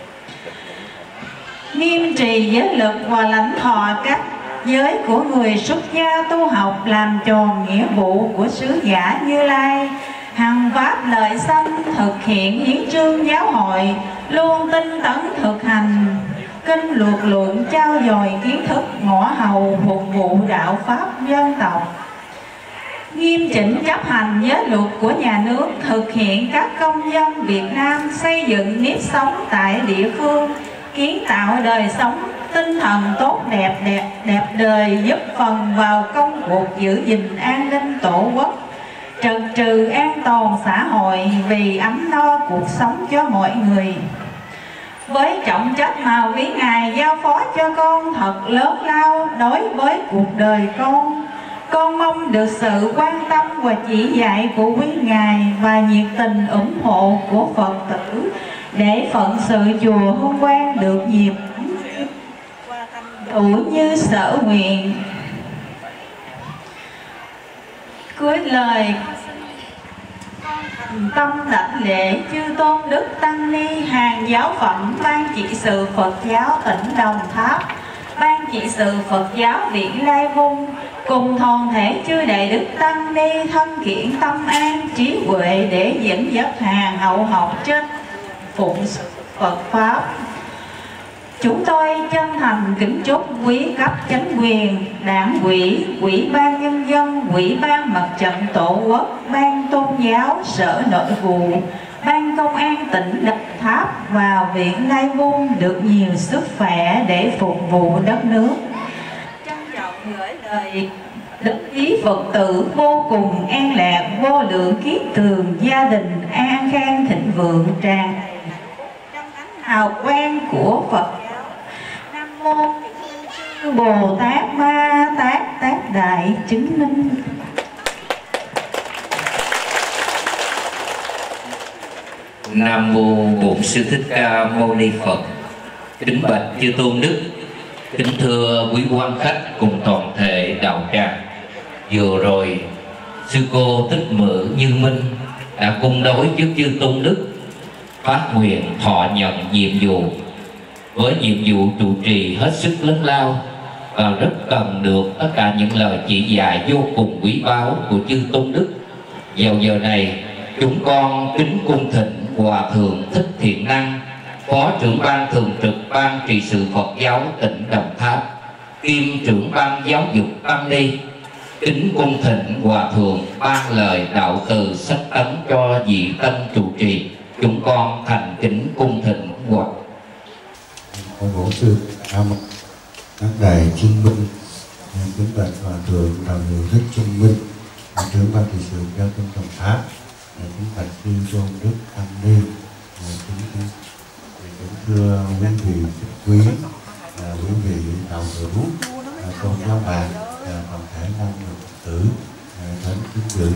nghiêm trì giới lực và lãnh thọ các giới của người xuất gia tu học, làm tròn nghĩa vụ của sứ giả Như Lai, hằng pháp lợi sanh, thực hiện hiến trương giáo hội, luôn tinh tấn thực hành kinh luật luận, trao dồi kiến thức ngõ hầu, phục vụ đạo pháp dân tộc, nghiêm chỉnh chấp hành giới luật của nhà nước, thực hiện các công dân Việt Nam xây dựng nếp sống tại địa phương, kiến tạo đời sống tinh thần tốt đẹp đẹp đẹp đời, giúp phần vào công cuộc giữ gìn an ninh tổ quốc, trật trừ an toàn xã hội, vì ấm no cuộc sống cho mọi người. Với trọng trách mà quý ngài giao phó cho con thật lớn lao đối với cuộc đời con, con mong được sự quan tâm và chỉ dạy của quý ngài và nhiệt tình ủng hộ của Phật tử, để phận sự chùa Hưng Quang được dịp đủ như sở nguyện. Cuối lời tâm đảnh lễ chư tôn đức tăng ni, hàng giáo phẩm ban trị sự Phật giáo tỉnh Đồng Tháp, ban trị sự Phật giáo Viện Lai Vung cùng toàn thể chư đệ đức tăng ni thân kiện tâm an trí huệ để dẫn dắt hàng hậu học trên phụng sự Phật pháp. Chúng tôi chân thành kính chúc quý cấp chánh quyền, đảng ủy, ủy ban nhân dân, ủy ban mặt trận tổ quốc, ban tôn giáo, sở nội vụ, ban công an tỉnh Đồng Tháp và Viện Lai Vung được nhiều sức khỏe để phục vụ đất nước. Trân trọng gửi lời đức ý Phật tử vô cùng an lạc, vô lượng kiết tường, gia đình an khang thịnh vượng, tràn hào quang của Phật giáo. Nam mô Bồ Tát Ma Tát Tát Đại Chứng Minh. Nam mô Bổn Sư Thích Ca Mâu Ni Phật. Kính bạch chư tôn đức, kính thưa quý quan khách cùng toàn thể đạo tràng. Vừa rồi sư cô Thích Mự Như Minh đã cung đối trước chư tôn đức phát nguyện thọ nhận nhiệm vụ, với nhiệm vụ trụ trì hết sức lớn lao và rất cần được tất cả những lời chỉ dạy vô cùng quý báu của chư tôn đức. Vào giờ này, chúng con kính cung thỉnh Hòa Thượng Thích Thiện Năng, Phó trưởng ban thường trực ban trị sự Phật giáo tỉnh Đồng Tháp, kiêm trưởng ban giáo dục tăng ni, kính cung thỉnh Hòa Thượng ban lời đạo từ sách tấn cho vị tân trụ trì. Chúng con thành kính cung thỉnh Hòa. Con bổn sư cảm ơn các đài chứng minh kính bạch hòa thượng Đạo Hiệu Thích Trung Minh, trưởng ban trị sự giáo dân Đồng Tháp, kính bạch sư tôn đức Tăng Ni, kính kính thưa quý vị quý quý vị đạo hữu, tôn giáo bạn, toàn thể nam nữ tử đến kính dự.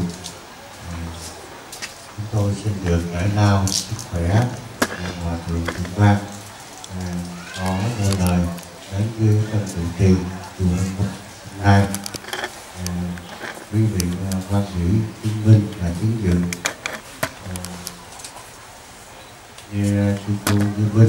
Chúng tôi xin được giải lao sức khỏe hòa thượng Thượng Quang có đôi lời đến với tân trụ trì chùa hôm nay. Quý vị quan sĩ chứng minh và chứng dự như sư cô Như Vinh,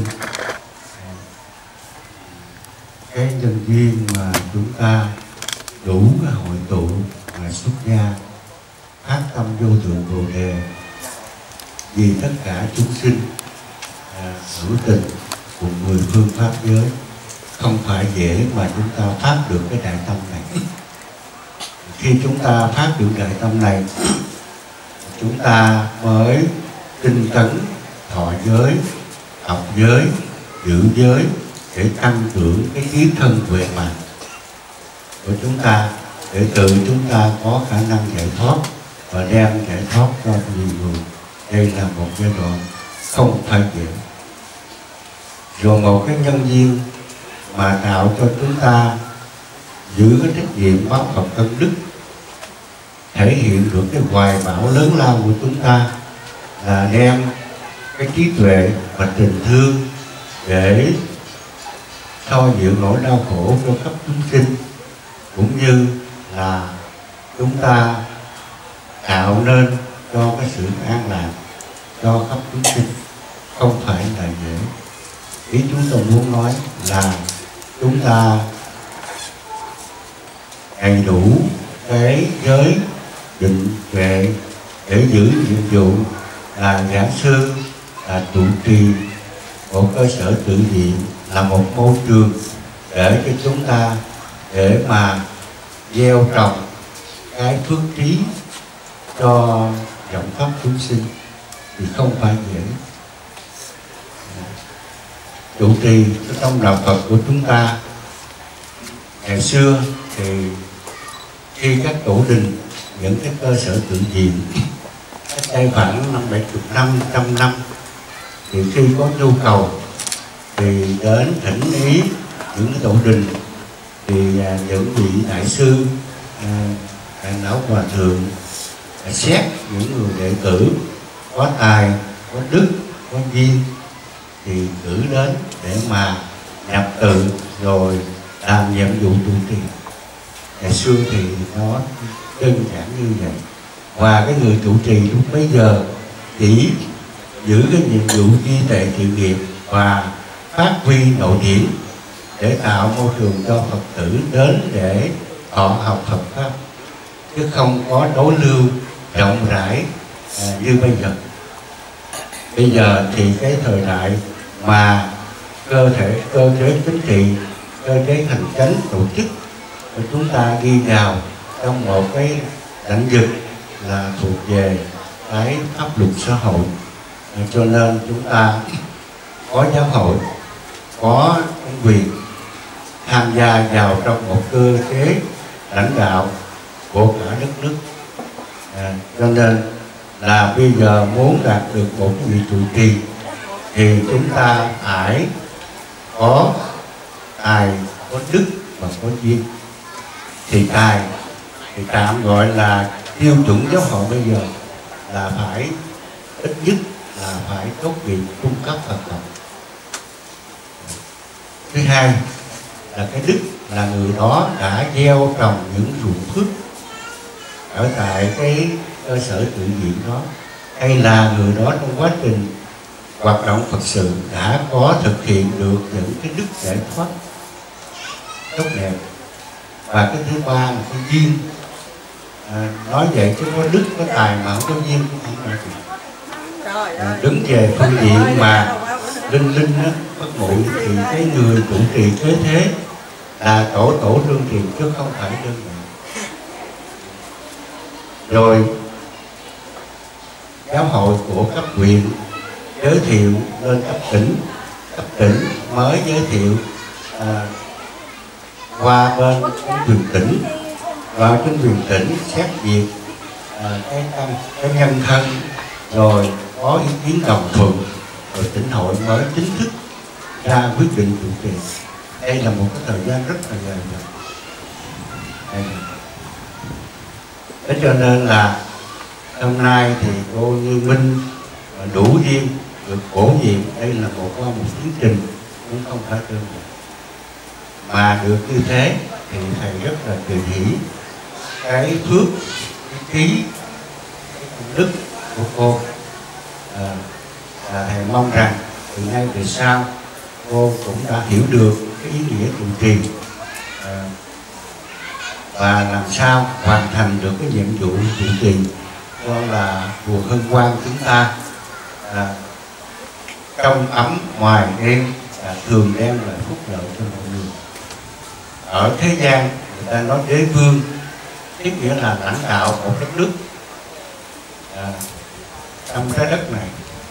cái nhân duyên mà chúng ta đủ cái hội tụ mà xuất gia phát tâm vô thượng bồ đề vì tất cả chúng sinh hữu tình cùng mười phương pháp giới, không phải dễ mà chúng ta phát được cái đại tâm này. Khi chúng ta phát được đại tâm này, chúng ta mới tinh tấn thọ giới, học giới, giữ giới để tăng trưởng cái trí thân huệ mạng của chúng ta, để tự chúng ta có khả năng giải thoát và đem giải thoát cho nhiều người. Đây là một giai đoạn không phải dễ. Rồi một cái nhân duyên mà tạo cho chúng ta giữ cái trách nhiệm báo học ân đức, thể hiện được cái hoài bão lớn lao của chúng ta là đem cái trí tuệ và tình thương để so dịu nỗi đau khổ cho khắp chúng sinh, cũng như là chúng ta tạo nên cho cái sự an lạc cho khắp chúng sinh, không phải là dễ. Ý chúng tôi muốn nói là chúng ta đầy đủ cái giới định tuệ để giữ nhiệm vụ là giảng sư, là trụ trì một cơ sở tự viện, là một môi trường để cho chúng ta để mà gieo trồng cái phước trí cho rộng khắp chúng sinh thì không phải dễ. Trụ trì trong đạo Phật của chúng ta ngày xưa thì khi các tổ đình, những cái cơ sở tự viện cách đây khoảng năm bảy chục năm, trăm năm, thì khi có nhu cầu thì đến thỉnh ý những cái tổ đình, thì những vị đại sư, đại lão hòa thượng xét những người đệ tử có tài, có đức, có duyên thì cử đến để mà nhập tự rồi làm nhiệm vụ trụ trì. Ngày xưa thì nó đơn giản như vậy, và cái người trụ trì lúc bấy giờ chỉ giữ cái nhiệm vụ duy tệ thiện nghiệp và phát huy nội điển để tạo môi trường cho Phật tử đến để họ học Phật pháp, chứ không có đối lưu rộng rãi à, như bây giờ. Bây giờ thì cái thời đại mà cơ thể cơ chế chính trị, cơ chế hành chánh tổ chức của chúng ta đi vào trong một cái lãnh vực là thuộc về cái pháp luật xã hội, cho nên chúng ta có giáo hội, có quyền tham gia vào trong một cơ chế lãnh đạo của cả đất nước. À, cho nên là bây giờ muốn đạt được một vị trụ trì thì chúng ta phải có tài, có đức và có duyên. Thì tài thì tạm gọi là tiêu chuẩn giáo hội bây giờ là phải ít nhất là phải tốt nghiệp trung cấp Phật học. Thứ hai là cái đức là người đó đã gieo trồng những ruộng phước ở tại cái cơ sở tự viện đó, hay là người đó trong quá trình hoạt động Phật sự đã có thực hiện được những cái đức giải thoát tốt đẹp. Và cái thứ ba là cái duyên. À, nói vậy chứ có đức, có tài mà không có duyên cũng không phải chuyện. À, đứng về phương diện mà linh linh á, bất muội thì cái người trụ trì kế thế là tổ tổ đương trì chứ không phải đơn giản. Rồi giáo hội của cấp huyện giới thiệu lên cấp tỉnh, cấp tỉnh mới giới thiệu à, qua bên quyền tỉnh, vào trên quyền tỉnh xét duyệt à, cái, cái nhân thân, rồi có ý kiến đồng thuận, rồi tỉnh hội mới chính thức ra quyết định chủ trì. Đây là một cái thời gian rất là dài dòng. Thế cho nên là hôm nay thì cô Như Minh đủ duyên được bổ nhiệm. Đây là một qua một tiến trình cũng không phải đơn giản, mà được như thế thì thầy rất là kỳ hỷ cái phước, cái ký, cái công đức của cô. À, à, thầy mong rằng từ nay về sau cô cũng đã hiểu được cái ý nghĩa trụ trì à, và làm sao hoàn thành được cái nhiệm vụ trụ trì cho là chùa Hân Quang chúng ta à, trong ấm ngoài đêm, à, thường đem lại phúc lợi cho mọi người. Ở thế gian người ta nói đế vương, tức nghĩa là lãnh đạo một đất nước à, trong trái đất này,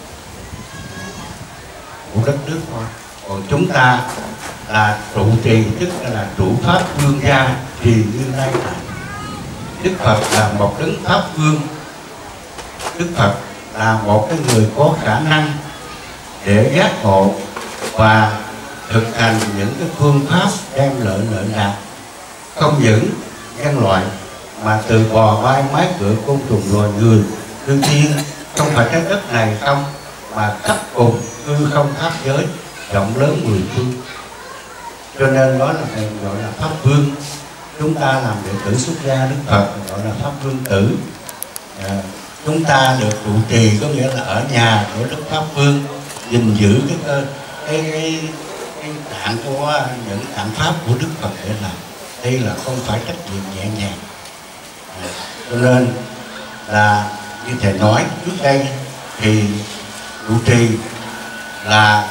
của đất nước thôi. Còn chúng ta là trụ trì, tức là trụ pháp vương gia trì như lai. Đức Phật là một đấng pháp vương. Đức Phật là một cái người có khả năng để giác ngộ và thực hành những cái phương pháp đem lợi lợi lạc không những nhân loại mà từ bò bay mái cửa côn trùng loài người, đương nhiên không phải trái đất này không, mà khắp cùng hư không pháp giới rộng lớn mười phương. Cho nên đó là gọi là pháp vương. Chúng ta làm đệ tử xuất gia Đức Phật gọi là pháp vương tử. À, chúng ta được trụ trì có nghĩa là ở nhà của Đức Pháp Vương, gìn giữ cái cái cái, cái tạng của những tạng pháp của Đức Phật để làm. Đây là không phải trách nhiệm nhẹ nhàng. À, cho nên là như thầy nói trước đây thì trụ trì là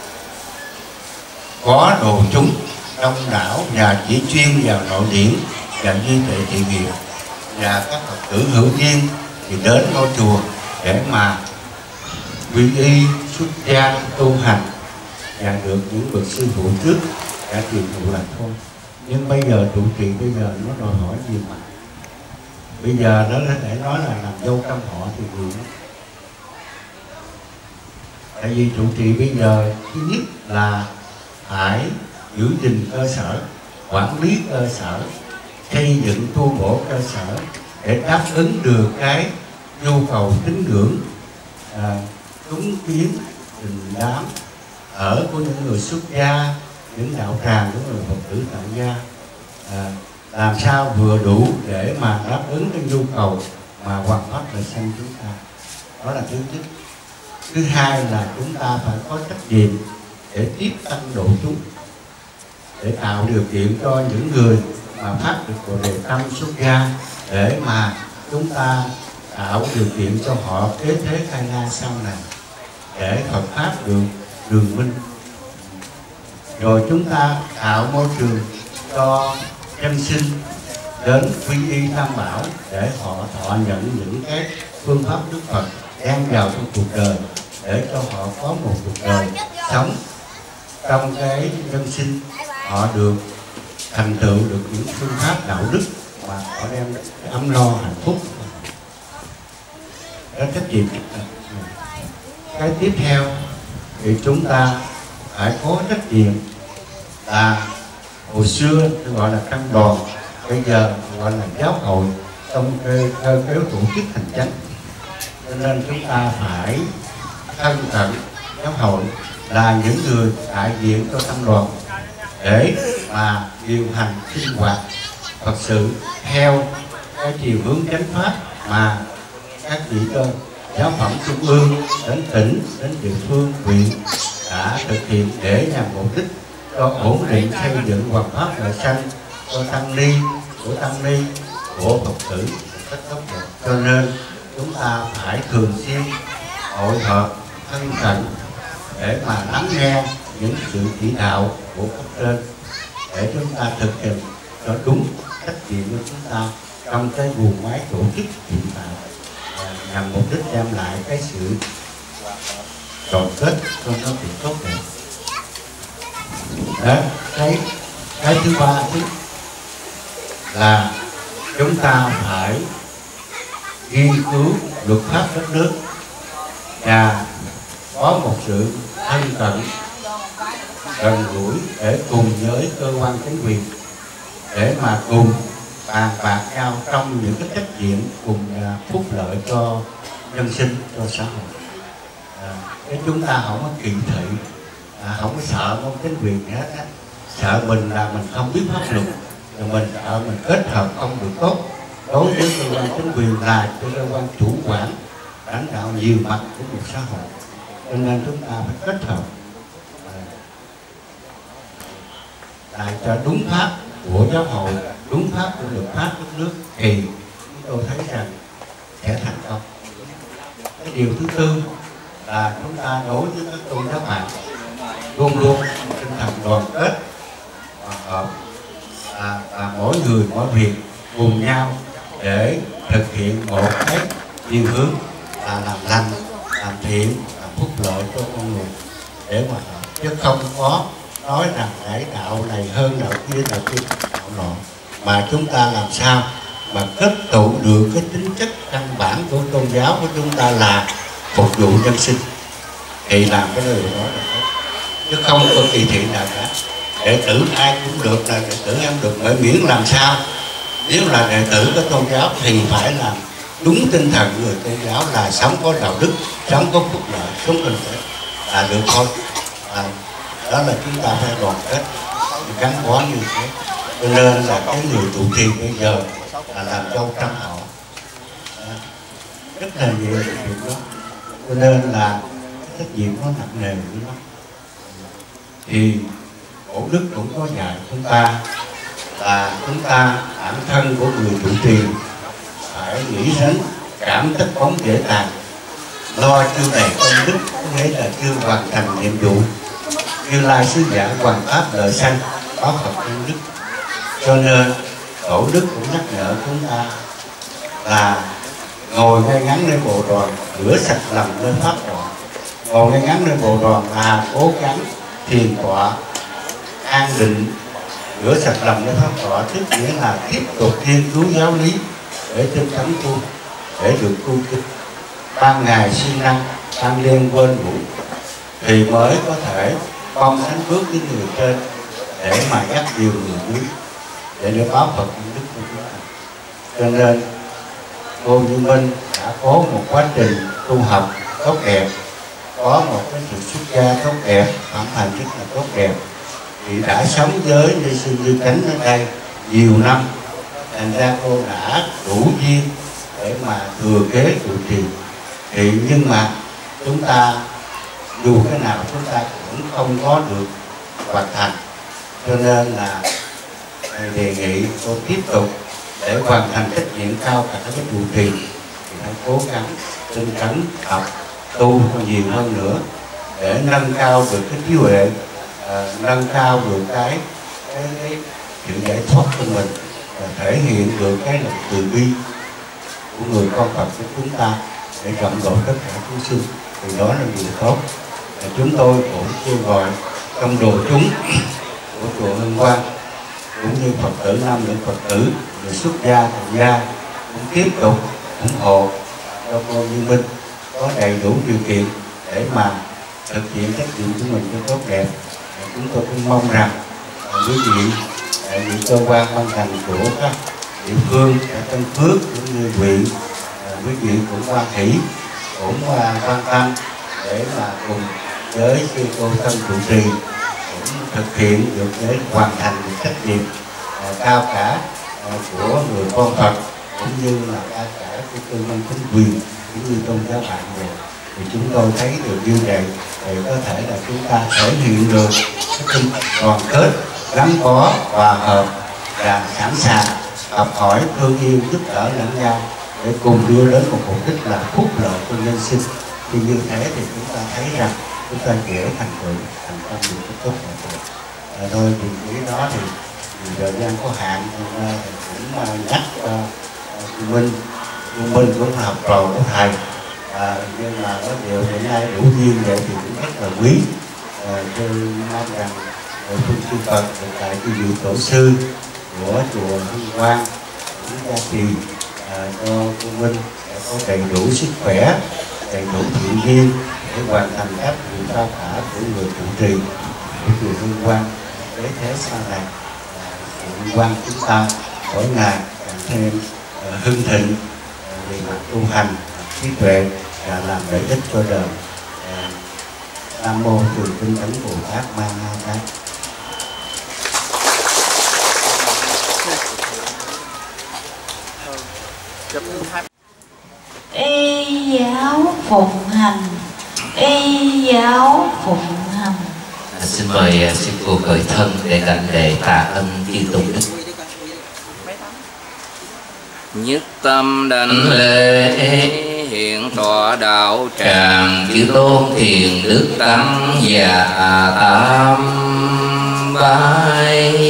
có đồ chúng đông đảo và chỉ chuyên vào nội điển và duy tuệ trị nghiệp, và các Phật tử hữu duyên thì đến ngôi chùa để mà quy y xuất gia tu hành và được những bậc sư phụ trước đã truyền thụ lại thôi. Nhưng bây giờ trụ trì bây giờ nó đòi hỏi gì mà bây giờ nó để nói là làm dâu trăm họ thì gì đó. Tại vì trụ trì bây giờ thứ nhất là phải giữ gìn cơ sở, quản lý cơ sở, xây dựng tu bổ cơ sở để đáp ứng được cái nhu cầu tín ngưỡng à, cúng kiến đình đám ở của những người xuất gia, những đạo tràng của người Phật tử tại gia, à, làm sao vừa đủ để mà đáp ứng cái nhu cầu mà hoàn pháp lợi sanh chúng ta. Đó là thứ nhất. Thứ hai là chúng ta phải có trách nhiệm để tiếp tăng độ chúng, để tạo điều kiện cho những người mà phát được Bồ Đề tâm xuất gia, để mà chúng ta tạo điều kiện cho họ kế thế khai la sau này, để Phật pháp được đường minh. Rồi chúng ta tạo môi trường cho nhân sinh đến quy y Tam Bảo để họ thọ nhận những cái phương pháp Đức Phật đem vào trong cuộc đời, để cho họ có một cuộc đời sống trong cái nhân sinh, họ được thành tựu được những phương pháp đạo đức mà họ đem ấm no hạnh phúc. Đó trách nhiệm. Cái tiếp theo thì chúng ta phải có trách nhiệm là hồi xưa gọi là căn đoàn, bây giờ gọi là giáo hội trong cái cơ cấu tổ chức hành chánh. Cho nên chúng ta phải thân cận giáo hội là những người đại diện cho tăng đoàn để mà điều hành sinh hoạt Phật sự theo cái chiều hướng chánh pháp mà các vị cơ giáo phẩm trung ương đến tỉnh, đến địa phương, huyện đã thực hiện để nhằm mục đích cho ổn định xây dựng hoàn pháp lợi sanh cho tăng ni, của tăng ni, của Phật tử một cách tốt đẹp. Cho nên chúng ta phải thường xuyên hội họp thân cận để mà lắng nghe những sự chỉ đạo của cấp trên để chúng ta thực hiện cho đúng trách nhiệm của chúng ta trong cái guồng máy tổ chức hiện tại, nhằm mục đích đem lại cái sự đoàn kết cho nó được tốt đẹp. Đó, cái Cái thứ ba là chúng ta phải nghiên cứu luật pháp đất nước và có một sự thân cận gần gũi để cùng với cơ quan chính quyền để mà cùng bàn bạc nhau trong những cái trách nhiệm cùng phúc lợi cho nhân sinh, cho xã hội. À, cái chúng ta không có kỳ thị, à, không có sợ một chính quyền hết á, sợ mình là mình không biết pháp luật, rồi mình sợ mình kết hợp không được tốt đối với cơ quan chính quyền là cơ quan chủ quản lãnh đạo nhiều mặt của một xã hội. Cho nên chúng ta phải kết hợp lại cho đúng pháp của giáo hội, đúng pháp của luật pháp đất nước thì chúng tôi thấy rằng sẽ thành công. Cái điều thứ tư là chúng ta đối với các tôn giáo bạn luôn luôn tinh thần đoàn kết hòa hợp, à, và mỗi người mỗi việc cùng nhau để thực hiện một cái điều hướng là làm lành, làm thiện, làm phúc lợi cho con người để mà chứ không có nói rằng cái đạo này hơn đạo kia, đạo kia đạo nọ, mà chúng ta làm sao mà kết tụ được cái tính chất căn bản của tôn giáo của chúng ta là phục vụ nhân sinh thì làm cái điều đó là tốt, chứ không có kỳ thị nào cả. Đệ tử ai cũng được, là đệ tử em được, bởi miễn làm sao nếu là đệ tử của tôn giáo thì phải làm đúng tinh thần người tôn giáo là sống có đạo đức, sống có phúc lợi, sống tình tế là được thôi. À, đó là chúng ta phải đoàn kết gắn bó như thế. Cho nên là cái người trụ trì bây giờ là làm dâu trăm họ, à, rất là nhiều việc đó. Cho nên là trách nhiệm nó nặng nề với nó. Thì cổ đức cũng có dạy chúng ta là chúng ta bản thân của người trụ trì phải nghĩ đến cảm tất bóng dễ tàn, lo chưa đầy công đức, có nghĩa là chưa hoàn thành nhiệm vụ. Như Lai sứ giả hoàn pháp lợi sanh, có Phật công đức. Cho nên tổ đức cũng nhắc nhở chúng ta là ngồi ngay ngắn nơi bộ đoàn, rửa sạch lòng nơi pháp đoàn. Ngồi ngay ngắn nơi bộ đoàn là cố gắng thiền tọa an định, rửa sạch lòng nơi pháp tọa, tức nghĩa là tiếp tục nghiên cứu giáo lý để tinh tấn tu, để được tu kinh. Ban ngày siêng năng, ban đêm quên ngủ thì mới có thể mong sánh bước với người trên để mà dắt điều người dưới, để được báo Phật công đức của chúng ta. Cho nên cô Như Minh đã có một quá trình tu học tốt đẹp, có một cái sự xuất gia tốt đẹp, phẩm hành rất là tốt đẹp, thì đã sống với Ni Sư Như Chánh ở đây nhiều năm, thành ra cô đã đủ duyên để mà thừa kế trụ trì. Thì nhưng mà chúng ta dù cái nào chúng ta cũng không có được hoàn thành, cho nên là đề nghị cô tiếp tục để hoàn thành trách nhiệm cao cả cái trụ trì thì phải cố gắng tinh tấn học tu nhiều hơn nữa để nâng cao được cái trí huệ, à, nâng cao được cái cái, cái sự giải thoát của mình, và thể hiện được cái lòng từ bi của người con Phật của chúng ta để rộng độ tất cả chúng sinh, thì đó là điều tốt. Và chúng tôi cũng kêu gọi trong đồ chúng của chùa Hương Quang cũng như Phật tử nam nữ Phật tử, người xuất gia thành gia cũng tiếp tục ủng hộ cho cô Như Minh có đầy đủ điều kiện để mà thực hiện trách nhiệm của mình cho tốt đẹp. Và chúng tôi cũng mong rằng quý vị đại diện cơ quan ban ngành của các địa phương ở Tân Phước cũng như huyện, quý vị cũng quan hỷ, cũng quan tâm để mà cùng với sư cô thân trụ trì cũng thực hiện được để hoàn thành được trách nhiệm uh, cao cả uh, của người con Phật, cũng như là cao cả của cơ quan chính quyền cũng như tôn giáo bạn rồi. Thì chúng tôi thấy được như vậy thì có thể là chúng ta thể hiện được cái tinh thần đoàn kết, gắn bó, hòa hợp và sẵn sàng học hỏi, thương yêu, giúp đỡ lẫn nhau để cùng đưa đến một mục đích là phúc lợi cho nhân sinh. Thì như thế thì chúng ta thấy rằng chúng ta dễ thành tựu thành công được cái tốt đẹp. À, thôi thì cái đó thì, thì thời gian có hạn, nên uh, cũng uh, nhắc uh, uh, Minh, Minh cũng là học trò của thầy, à, nhưng mà có điều hiện nay đủ duyên vậy thì cũng rất là quý. À, tôi mong rằng đội phương chư Phật, đội tại chư vị tổ sư của chùa Hưng Quang cũng gia trì à, cho cô Minh sẽ có đầy đủ sức khỏe, đầy đủ thiện duyên để hoàn thành các nhiệm cao cả của người trụ trì của chùa Hưng Quang. Để thế sau này chùa Hưng Quang chúng ta mỗi ngày càng thêm uh, hưng thịnh uh, về mặt tu hành, trí tuệ và làm lợi ích cho đời. uh, Nam mô Thường Tinh Tấn Bồ Tát Ma Ha Tát. Y giáo phụng hành, y giáo phụng hành. À, xin mời uh, sư cô khởi thân để đảnh lễ tạ ân chư tôn đức. Nhất tâm đảnh lễ hiện tọa đạo tràng Chàng chư tôn thiền đức tăng già tam bái.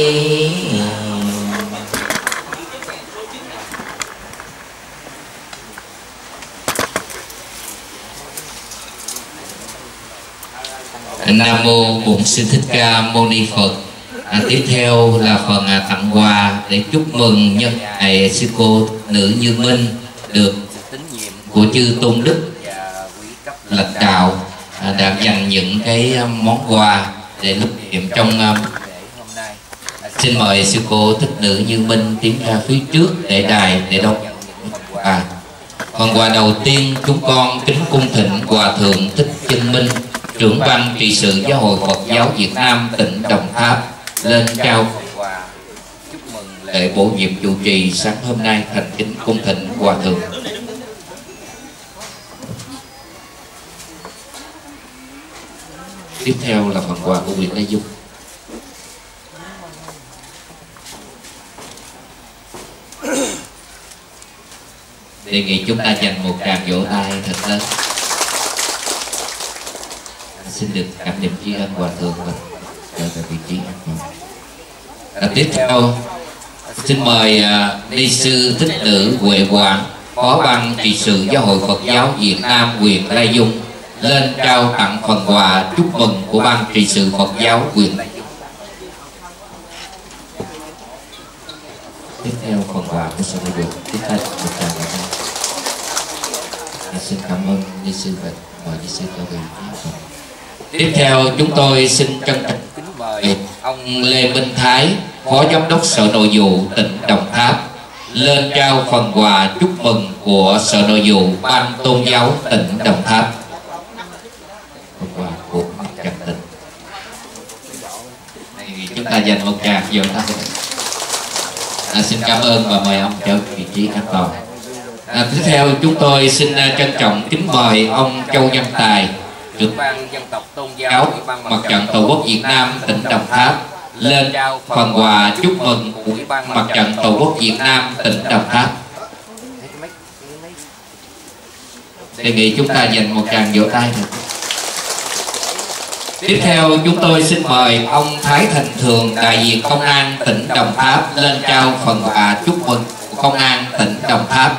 Nam mô Bổn Sư Thích Ca Mâu Ni Phật. À, tiếp theo là phần à, tặng quà để chúc mừng nhân ngày sư cô nữ Như Minh được của chư tôn đức lãnh đạo à, đã dành những cái món quà để lưu niệm trong à, xin mời sư cô thích nữ Như Minh tiến ra phía trước để đài để đón nhận những phần quà. Phần quà đầu tiên chúng con kính cung thỉnh Hòa Thượng Thích Chân Minh, trưởng ban trị sự Giáo hội Phật giáo Việt Nam tỉnh Đồng Tháp lên trao quà chúc mừng lễ bổ nhiệm trụ trì sáng hôm nay. Thành kính cung thỉnh Hòa Thượng. Tiếp theo là phần quà của Nguyễn Lê Dung. Đề nghị chúng ta dành một tràng vỗ tay thật lớn. Xin được cảm niệm tri ân Hòa Thượng và trở về vị trí an toàn. Tiếp theo xin mời uh, ni sư thích nữ Huệ Quảng, phó ban trị sự Giáo hội Phật giáo Việt Nam huyện Lai Dung lên trao tặng phần quà chúc mừng của ban trị sự Phật giáo huyện Lai Dung. Tiếp theo phần quà của sư Huệ Quảng. Tiếp theo một tràng vỗ tay. Xin cảm ơn ni sư và mời ni sư trở về vị trí an toàn. Tiếp theo chúng tôi xin trân trọng kính mời ông Lê Minh Thái, Phó Giám đốc Sở Nội vụ tỉnh Đồng Tháp lên trao phần quà chúc mừng của Sở Nội vụ Ban Tôn giáo tỉnh Đồng Tháp. Phần quà của mặt trận tỉnh. Này, chúng ta dành một tràng vô tay. À, xin cảm ơn và mời ông trở về vị trí an toàn. À, tiếp theo chúng tôi xin trân trọng kính mời ông Châu Văn Tài, trưởng ban dân tộc tôn giáo Mặt trận Tổ quốc Việt Nam tỉnh Đồng Tháp lên trao phần quà chúc mừng của Ủy ban Mặt trận Tổ quốc Việt Nam tỉnh Đồng Tháp. Đề nghị chúng ta dành một tràng vỗ tay. Tiếp theo chúng tôi xin mời ông Thái Thành Thường, đại diện Công an tỉnh Đồng Tháp lên trao phần quà chúc mừng của Công an tỉnh Đồng Tháp.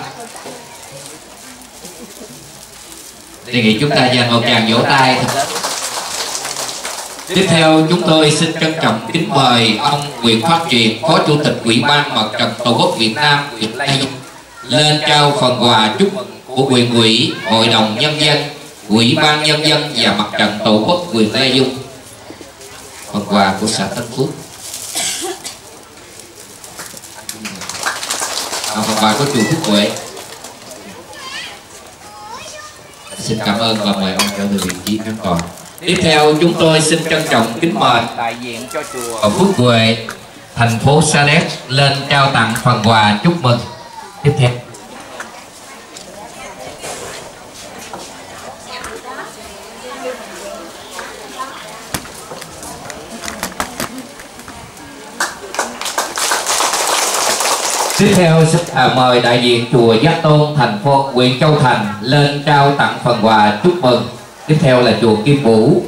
Đề nghị chúng ta dành một tràng vỗ tay. Tiếp theo chúng tôi xin trân trọng kính mời ông Nguyễn Phát Triệt, Phó Chủ tịch Ủy ban Mặt trận Tổ quốc Việt Nam huyện Lai Dung lên trao phần quà chúc mừng của huyện ủy, Hội đồng Nhân dân, Ủy ban Nhân dân và Mặt trận Tổ quốc huyện Lai Dung. Phần quà của xã Tân Phước. À, phần quà của chùa Phước Huệ. Xin cảm ơn và mời ông trở về vị trí an toàn. Tiếp theo chúng tôi xin trân trọng kính mời đại diện cho chùa Phước Huệ, thành phố Sa Đéc lên trao tặng phần quà chúc mừng. Tiếp theo Tiếp theo xin à, mời đại diện chùa Giác Tôn, thành phố huyện Châu Thành lên trao tặng phần quà chúc mừng. Tiếp theo là chùa Kim Vũ.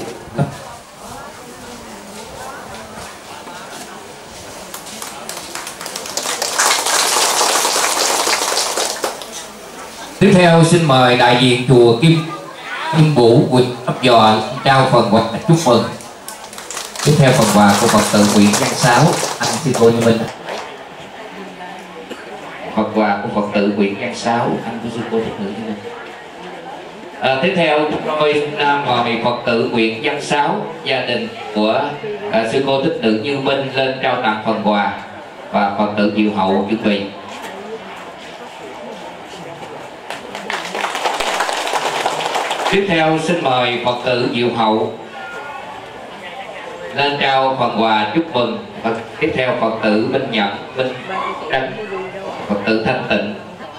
Tiếp theo xin mời đại diện chùa Kim Kim Vũ huyện Ấp Giò trao phần quà chúc mừng. Tiếp theo phần quà của Phật tử Nguyễn Văn Sáu, anh xin cô Như Minh. Phần quà của Phật tử Nguyễn Văn Sáu, anh xin cô Thích Nữ Như Minh. À, tiếp theo chúng tôi nam mời Phật tử Nguyễn Văn Sáu, gia đình của à, sư cô Thích Nữ Như Minh lên trao tặng phần quà, và Phật tử Diệu Hậu chuẩn bị. Tiếp theo xin mời Phật tử Diệu Hậu lên trao phần quà chúc mừng. Và tiếp theo Phật tử Minh Nhật, Minh Trân, Phật tử Thanh Tịnh.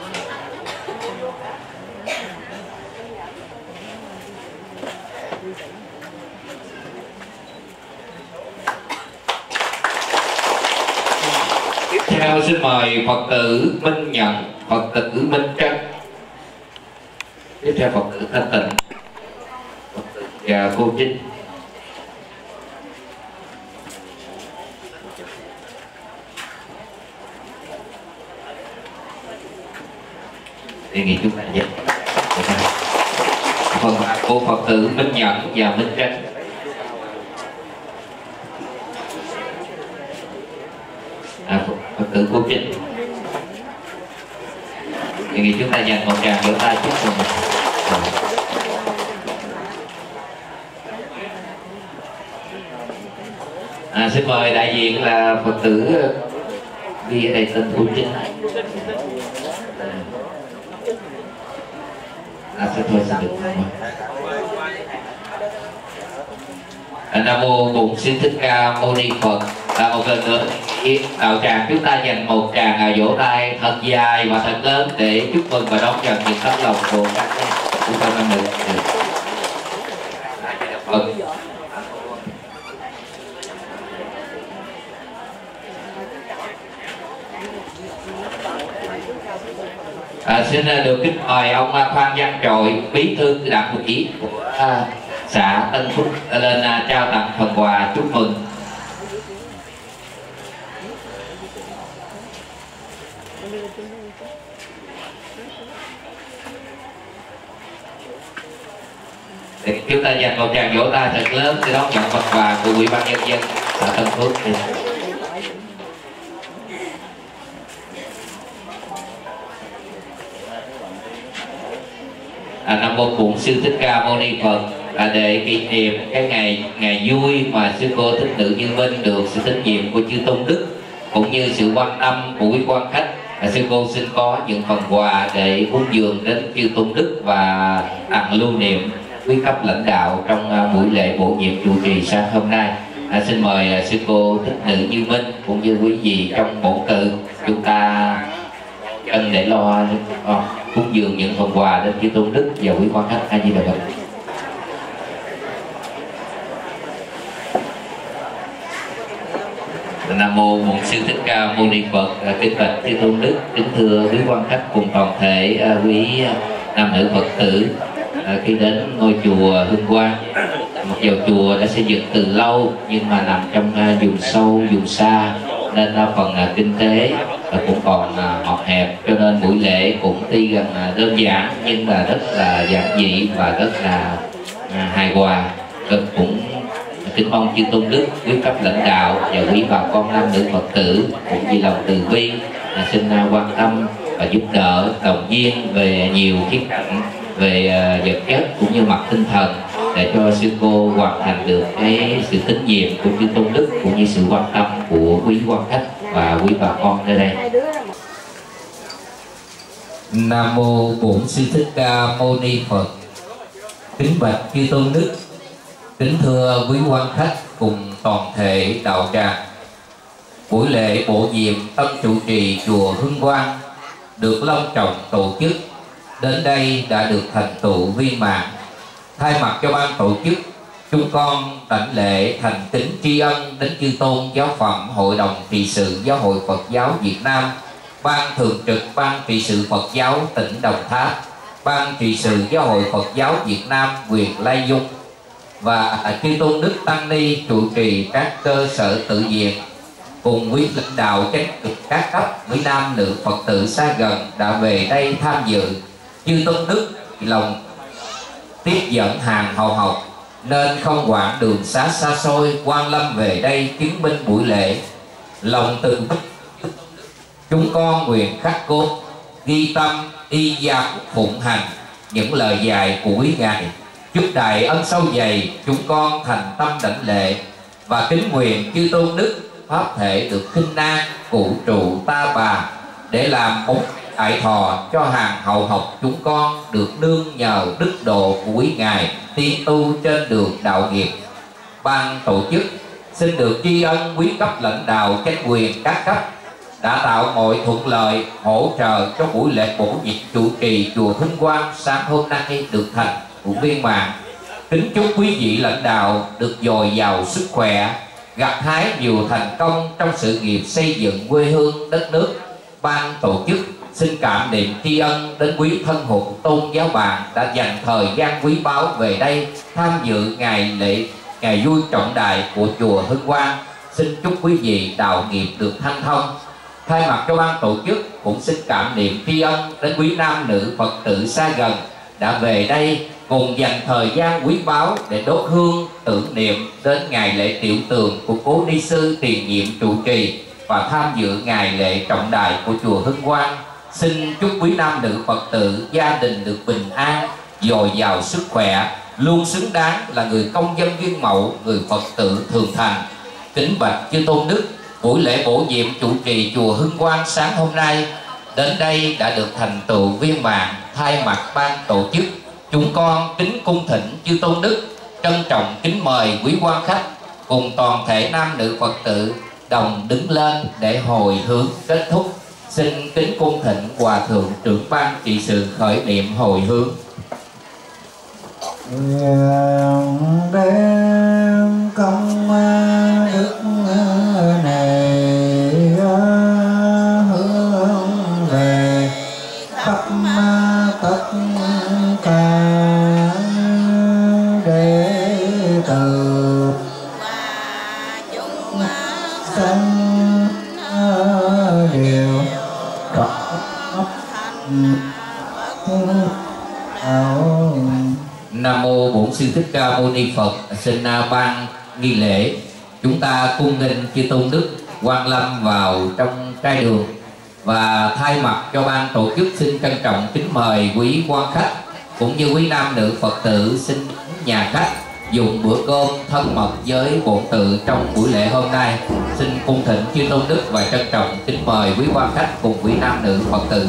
Tiếp theo xin mời Phật tử Minh Nhận, Phật tử Minh Trân. Tiếp theo Phật tử Thanh Tịnh, Phật tử và cô Trinh. Đề nghị chúng ta dẹp. Phần quà của Phật tử Minh Nhật và Minh Trân. À, Phật tử cô Trinh. Đề nghị chúng ta dành một tràng vỗ tay chúc mừng. À, xin mời đại diện là Phật tử ghi ở đây tên cô Trinh. À, thôi thôi xin được. À, Nam mô Bổn Sư Thích Ca Mâu Ni Phật. À, một lần nữa đạo tràng chúng ta dành một tràng à, vỗ tay thật dài và thật lớn để chúc mừng và đón nhận những tấm lòng của các chúng ta nam nữ. Vâng. À, xin được kính mời ông Phan Văn Trội, bí thư đảng ủy của à, xã Tân Phúc lên à, trao tặng phần quà chúc mừng. Để chúng ta dành một tràng vỗ tay thật lớn để đón nhận phần quà của Ủy ban nhân dân xã Tân Phước. À, Nam mô Bổn Sư Thích Ca Mâu Ni Phật. À, để kỷ niệm cái ngày ngày vui mà sư cô Thích Nữ Như Minh được sự tín nhiệm của chư tôn đức cũng như sự quan tâm của quý quan khách, à, sư cô xin có những phần quà để cúng dường đến chư tôn đức và tặng lưu niệm quý cấp lãnh đạo trong uh, buổi lễ bổ nhiệm trụ trì sáng hôm nay. À, xin mời uh, sư cô Thích Nữ Như Minh cũng như quý vị trong bổn tự chúng ta cần để lo uh, cúng dường những phần quà đến chư tôn đức và quý quan khách. A Di Đà Phật. Nam mô Bổn Sư Thích Ca Mâu Ni Phật. Kính bạch chư tôn đức, kính thưa quý quan khách cùng toàn thể quý nam nữ Phật tử. Khi đến ngôi chùa Hương Quang, mặc dù chùa đã xây dựng từ lâu nhưng mà nằm trong vùng sâu vùng xa nên phần kinh tế cũng còn họp hẹp, cho nên buổi lễ cũng tuy gần đơn giản nhưng là rất là giản dị và rất là hài hòa. Cũng kính mong chư tôn đức, quý cấp lãnh đạo và quý bà con nam nữ Phật tử cũng vì lòng từ bi xin quan tâm và giúp đỡ động viên về nhiều khía cạnh về vật chất cũng như mặt tinh thần để cho sư cô hoàn thành được cái sự tín nhiệm của chư tôn đức cũng như sự quan tâm của quý quan khách và quý bà con nơi đây. Nam mô Bổn Sư Thích Ca Mâu Ni Phật. Kính bạch chư tôn đức, kính thưa quý quan khách cùng toàn thể đạo tràng. Buổi lễ bổ nhiệm tân trụ trì chùa Hương Quang được long trọng tổ chức đến đây đã được thành tựu viên mãn. Thay mặt cho ban tổ chức, chúng con đảnh lễ thành kính tri ân đến chư tôn giáo phẩm Hội đồng trị sự Giáo hội Phật giáo Việt Nam, ban thường trực ban trị sự Phật giáo tỉnh Đồng Tháp, ban trị sự Giáo hội Phật giáo Việt Nam huyện Lai Dung và chư tôn đức tăng ni trụ trì các cơ sở tự viện cùng quý lãnh đạo chánh trực các cấp, với nam nữ Phật tử xa gần đã về đây tham dự. Chư tôn đức lòng tiếp dẫn hàng hậu học nên không quản đường xá xa xôi quan lâm về đây chứng minh buổi lễ. Lòng từ chúng con nguyện khắc cốt ghi tâm y gia phụng hành những lời dạy của quý ngài, chúc đại ân sâu dày chúng con thành tâm đảnh lễ, và kính nguyện chư tôn đức pháp thể được khinh an cụ trụ ta bà, để làm một đại thọ cho hàng hậu học chúng con được nương nhờ đức độ của quý ngài tiến tu trên đường đạo nghiệp. Ban tổ chức xin được tri ân quý cấp lãnh đạo chính quyền các cấp đã tạo mọi thuận lợi hỗ trợ cho buổi lễ bổ nhiệm chủ trì chùa Hưng Quang sáng hôm nay được thành của viên mãn. Kính chúc quý vị lãnh đạo được dồi dào sức khỏe, gặt hái nhiều thành công trong sự nghiệp xây dựng quê hương đất nước. Ban tổ chức xin cảm niệm tri ân đến quý thân hữu tôn giáo bạn đã dành thời gian quý báu về đây tham dự ngày lễ ngày vui trọng đại của chùa Hưng Quang. Xin chúc quý vị đạo nghiệp được hanh thông. Thay mặt cho ban tổ chức cũng xin cảm niệm tri ân đến quý nam nữ Phật tử xa gần đã về đây cùng dành thời gian quý báu để đốt hương tưởng niệm đến ngày lễ tiểu tường của cố ni sư tiền nhiệm trụ trì và tham dự ngày lễ trọng đại của chùa Hưng Quang. Xin chúc quý nam nữ Phật tử gia đình được bình an, dồi dào sức khỏe, luôn xứng đáng là người công dân viên mẫu, người Phật tử thường thành. Kính bạch chư tôn đức, buổi lễ bổ nhiệm chủ trì chùa Hưng Quang sáng hôm nay đến đây đã được thành tựu viên mãn. Thay mặt ban tổ chức, chúng con kính cung thỉnh chư tôn đức trân trọng kính mời quý quan khách cùng toàn thể nam nữ Phật tử đồng đứng lên để hồi hướng kết thúc. Xin kính cung thỉnh hòa thượng trưởng ban trị sự khởi niệm hồi hướng. Nguyện đem công đức này hướng về khắp tất cả đệ tử sanh đều Nam mô Bổn Sư Thích Ca Mâu Ni Phật. Xin ban nghi lễ, chúng ta cung nghênh chư tôn đức quang lâm vào trong trai đường, và thay mặt cho ban tổ chức xin trân trọng kính mời quý quan khách cũng như quý nam nữ Phật tử xin nhà khách dùng bữa cơm thân mật với bổn tự trong buổi lễ hôm nay. Xin cung thỉnh chư tôn đức và trân trọng kính mời quý quan khách cùng quý nam nữ Phật tử.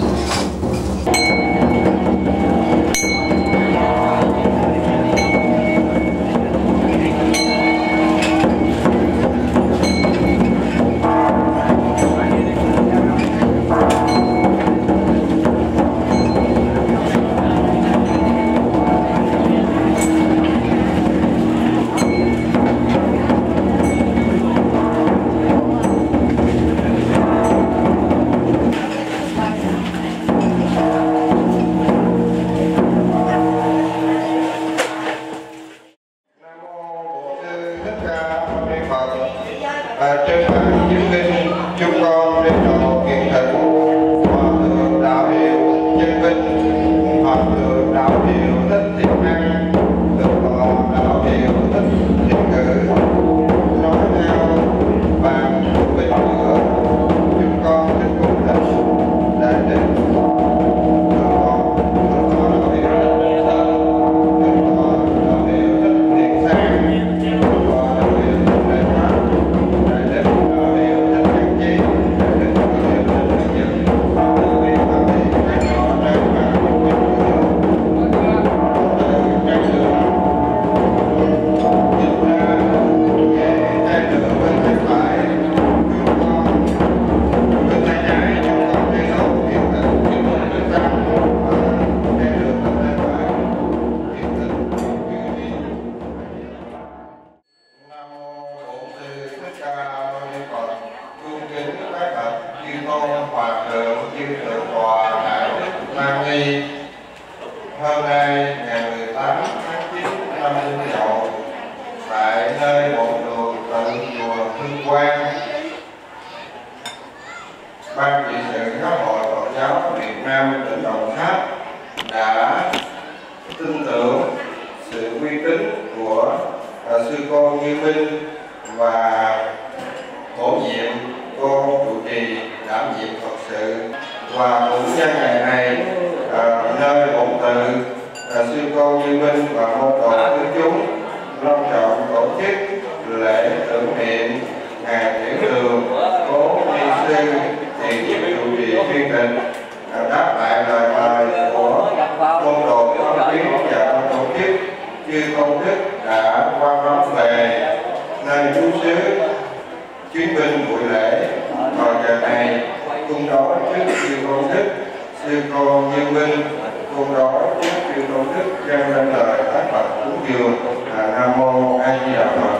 Hôm nay ngày mười tám tháng chín năm Linh Dậu, tại nơi bộ đường tự chùa Hưng Quang, ban trị sự giáo hội Phật giáo Việt Nam tỉnh Đồng Tháp đã tin tưởng sự uy tín của uh, sư cô Như Minh và bổ nhiệm cô trụ trì đảm nhiệm Phật sự. Và cũng nhân ngày này, uh, nơi bổn tự, uh, sư cô Như Minh và môn đồ tứ chúng long trọng tổ chức lễ tưởng niệm ngày Tiểu Đường cố ni sư tiền nhiệm trụ trì chuyên tịch, đáp lại lời mời của môn đồ con biết và ban tổ chức chư công đức đã quan lâm về nơi trú xứ chuyến binh buổi lễ. Vào giờ này cung đối trước chư công đức sư cô Như Minh, cung đối trước chư công đức dâng lên lời tác Phật cúng dường. Nam mô A Di Đà Phật.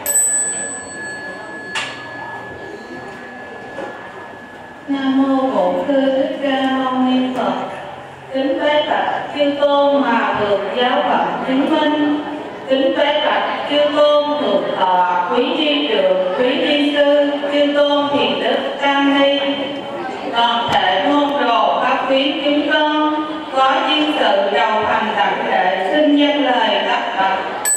Nam mô Bổn Sư Thích Ca Mâu Ni Phật. Kính bái bạch chư tôn hòa thượng giáo phẩm chứng minh. Kính bái bạch chư tôn thượng tọa quý tri trưởng quý ni sư chư tôn thiền đức tăng ni. Toàn thể môn đồ các quý chúng con có duyên sự đầu thành đảnh lễ xin dâng lời tác bạch.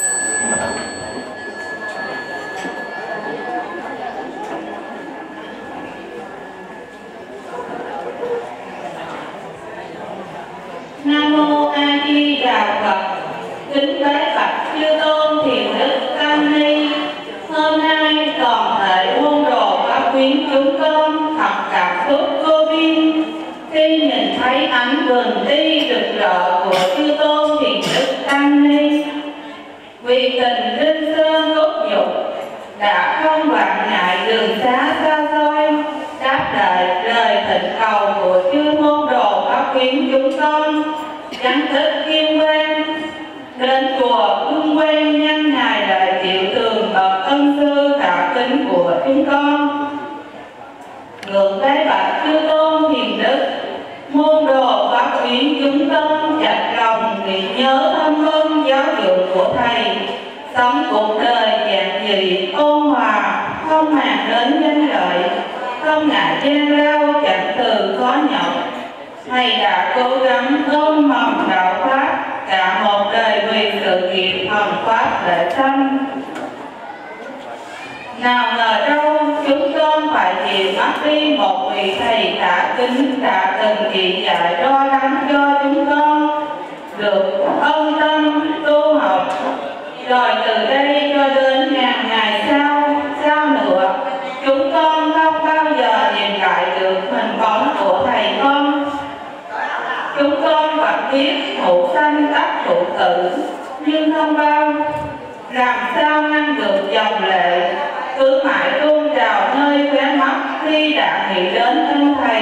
Nam mô A Di Đà Phật. Kính bái bạch chư tôn thiền đức tăng ni. Hôm nay toàn thể môn đồ các quý chúng con thật cảm xúc vô biên khi nhìn thấy ánh vầng đi rực rỡ của chư tôn thiền đức tăng ni. Vì tình linh sơn cốt nhục đã không quản ngại đường xá xa xôi, đáp lời lời thỉnh cầu của chư môn đồ các quý chúng con gắn thức kiên quan đến chùa Hương Quang nhân ngày đại Tiểu Tường bậc ân sư cả kính của chúng con. Ngược bái bạch chư tôn thiền đức môn đồ các quý chúng con chặt lòng nghĩ nhớ thâm ơn giáo dục của thầy, sống cuộc đời giản dị ôn hòa, không màng đến danh lợi, không ngại gian lao chẳng từ khó nhọc. Thầy đã cố gắng ôm mầm đạo pháp cả một đời vì sự nghiệp thần pháp để sanh. Nào ngờ đâu chúng con phải chịu mất đi một vị thầy đã kính đã từng chỉ dạy lo lắng cho chúng con được ân tâm tu học. Rồi từ đây cho đến ngàn ngày sau, sau nữa chúng con không bao giờ nhìn lại được hình bóng của thầy con. Chúng con vẫn biết hữu sanh tắc hữu tử, nhưng không bao làm sao ngăn được dòng lệ cứ mãi tuôn trào nơi khóe mắt khi đã nghĩ đến ơn thầy,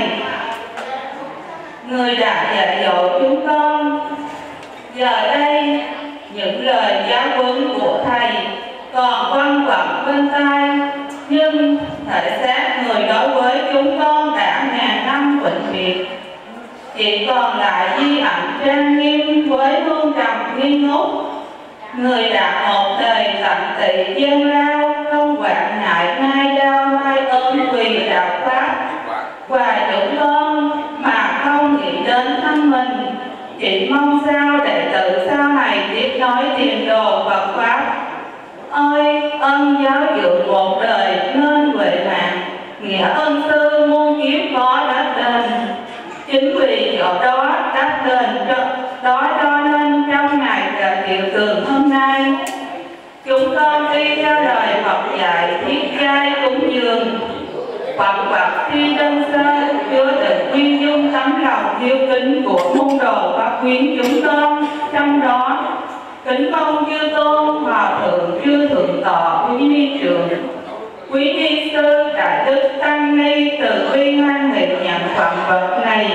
người đã dạy dỗ chúng con. Giờ đây những lời giáo huấn của thầy còn văng vẳng bên tai, nhưng thể xác người đối với chúng con đã ngàn năm vĩnh biệt, chỉ còn lại di ảnh trang nghiêm với hương trầm nghi ngút. Người đã một đời tận tụy gian lao, không quản ngại mai đau mai ơn vì đạo pháp. Và chúng con mà không nghĩ đến thân mình, chỉ mong sao đệ tử sau này tiếp nối tiền đồ Phật pháp. Ôi ân giáo dưỡng một đời nên huệ mạng, nghĩa ân sư muôn kiếp khó đáp đền. Chính vì chỗ đó đáp đền cho đó cho nên trong ngày là Tiểu Tường hôm nay, chúng con đi theo lời Phật dạy thiết trai cúng dường. Phật Phật khi đơn sơ chứa đựng nguyên dung tấm lòng yêu kính của môn đồ pháp quyến chúng con. Trong đó kính mong chư tôn hòa thượng chư thượng tọa quý ni trưởng quý ni sư đại đức tăng ni từ bi hoan hỷ nhận phận vật này,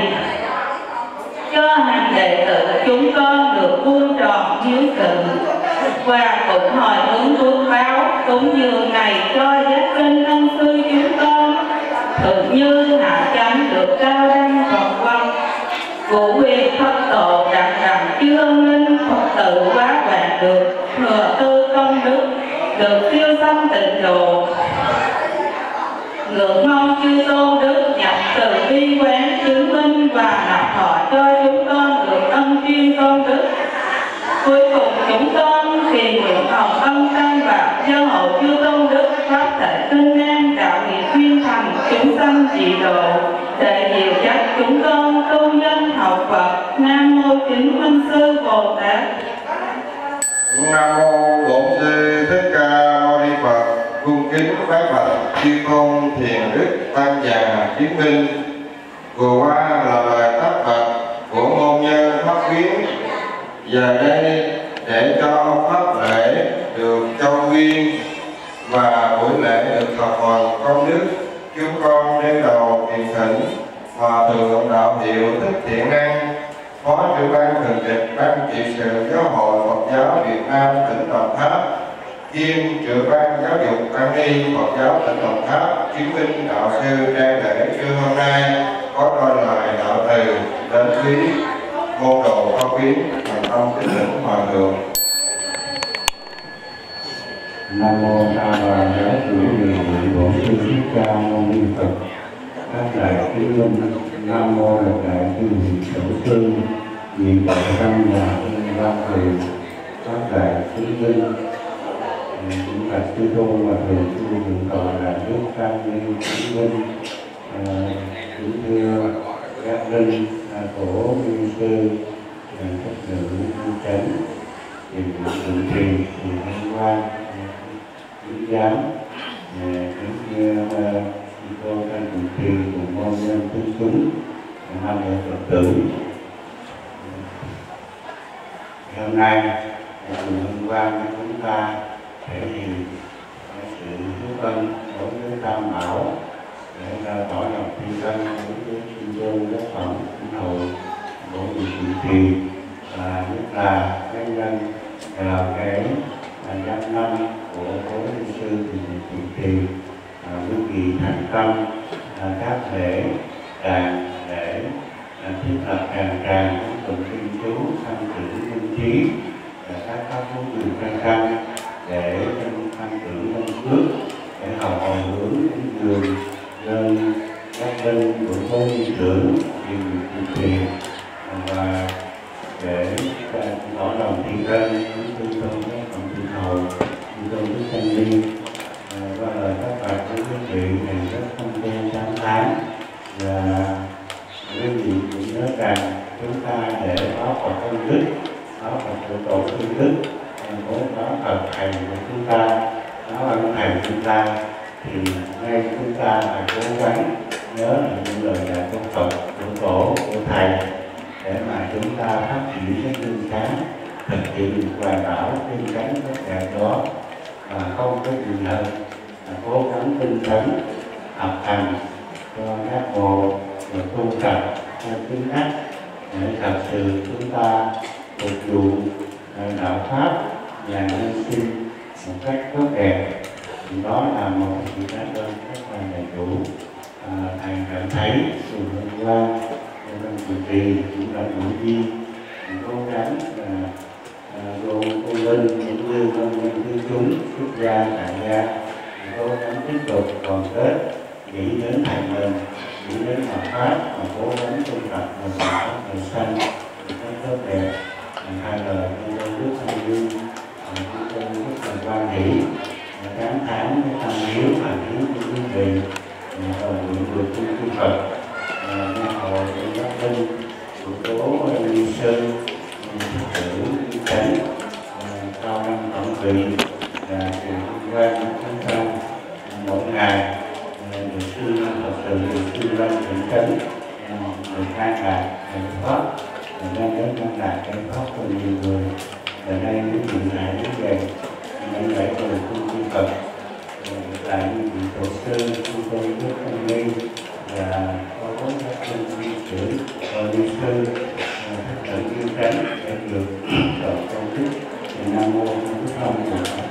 cho hàng đệ tử chúng con được vuông tròn hiếu sự, và cũng hồi hướng phước báo cúng dường này cho giác linh ân sư chúng con, thường như hạ chánh được cao đăng Phật văn, của quyền thất tổ đặng đặng chư ân linh Phật tử quá vạn được thừa tư công đức, được siêu tâm tịnh độ. Ngưỡng mong chư tôn đức nhập từ bi quán chứng minh và nạp thọ cho chúng con được ân chuyên công đức. Cuối cùng chúng con thì nguyện hồng ân tăng do hội chư tôn đức pháp thể tinh năng đạo nghiệp chuyên thành chúng sanh trị độ để diệu dắt chúng con tu nhân học Phật. Nam mô Kính Minh Sư Bồ Tát. Nam mô Bổn Sư Thích Ca Mâu Ni Phật. Cung kính bái bạch chư tôn thiền đức tăng già chứng minh. Vừa qua là lời tác Phật của môn nhân Pháp Quyến. Giờ đây để cho pháp lễ được châu duyên và buổi lễ được thọ hoàn công đức, chúng con đem đầu kiền thỉnh Hòa thượng Đạo Hiệu Thích Thiện Năng, Phó trưởng ban thường trực Ban trị sự Giáo hội Phật giáo Việt Nam tỉnh Đồng Tháp, kiêm trưởng ban giáo dục tăng ni Phật giáo tỉnh Đồng Tháp, chứng minh đạo sư trang lễ trưa hôm nay có đôi lời đạo từ đến quý môn đồ Pháp Quyến thành tâm kính thỉnh Hòa thượng. Nam mô A Bà Giáo Chủ Người Bổn Sư Thích Ca Mâu Ni Phật. Các đại chứng minh. Nam mô Lục Đại Chư Vị Tổ sư nhị đại văn nhà văn thuyền. Các đại chứng minh. Chúng bạch chư tôn và thầy chư thượng tọa đại đức tăng ni chứng minh. Kính thưa các linh tổ ni sư các nữ ni chánh thì thượng trì thì thanh quan kính giám kính thưa chư tôn các thượng trì cùng môn nhân tương chúng năm đệ Phật tử. Hôm nay cùng hân hoan với chúng ta thể hiện sự hiếu ân đối với Tam Bảo để tỏ lòng tri ân đối với chư tôn các phẩm kinh hội của vị trụ trì và nhất là nhân dân là cái giáp năm của cố ni sư thì trụ trì quý vị thành tâm các lễ đàn lễ thiết lập tràng tràng tụng kinh chú tham tưởng minh trí các pháp môn đường căn căn để tham tưởng minh phước để học hồi hướng đường lên các linh của cố ni trưởng thì trụ trì và để tỏ lòng tri ân với chư tôn các phẩm chư hầu chư tôn đức tăng ni qua lời các bài của quý vị này rất không gian sáng tháng và quý vị cũng nhớ rằng chúng ta để báo Phật công đức, báo Phật của tổ công đức, muốn báo Phật thầy của chúng ta, báo ân thầy chúng ta thì ngay chúng ta phải cố gắng nhớ là những lời dạy của Phật, của tổ, của thầy để mà chúng ta phát triển cái lương sáng, thực hiện hoàn bảo trên cánh tất cả đó và không có gì hơn, cố gắng tinh tấn học hành cho các bộ và tu tập theo tiếng ách để thật sự chúng ta phục vụ đạo pháp và nhân sinh một cách tốt đẹp. Thì đó là một sự cảm ơn rất là đầy đủ. À, thầy cảm thấy sự hân hoan trong chủ trì cũng là đủ duyên cố gắng vô cô linh cũng như con nhân tư chúng xuất gia tại gia cố gắng tiếp tục đoàn kết nghĩ đến thầy mình nghĩ đến Phật pháp và cố gắng tu tập và Phật pháp đời sanh một cách tốt đẹp. Hai lời con tôi rất thân vui, con tôi rất là quan hỷ tháng tháng với tâm hiếu và hiếu của quý vị và nguyện được chung chư Phật nhà hội của các linh của cố ni sư Phật tử Như Chánh cao năm tổng vị và sự liên quan chúng ta mỗi ngày được sư Phật sự được sư Văn Thượng Chánh được an lạc thành pháp đang đến an lạc cái pháp của nhiều người ở đây những chuyện này như vậy những lễ cầu cung chư Phật tại những vị tổ sư chúng tôi rất thân nghi và có bốn các linh viên trưởng và ni sư thật sự Như Chánh để được cầu công đức. Nam mô Đức Phật.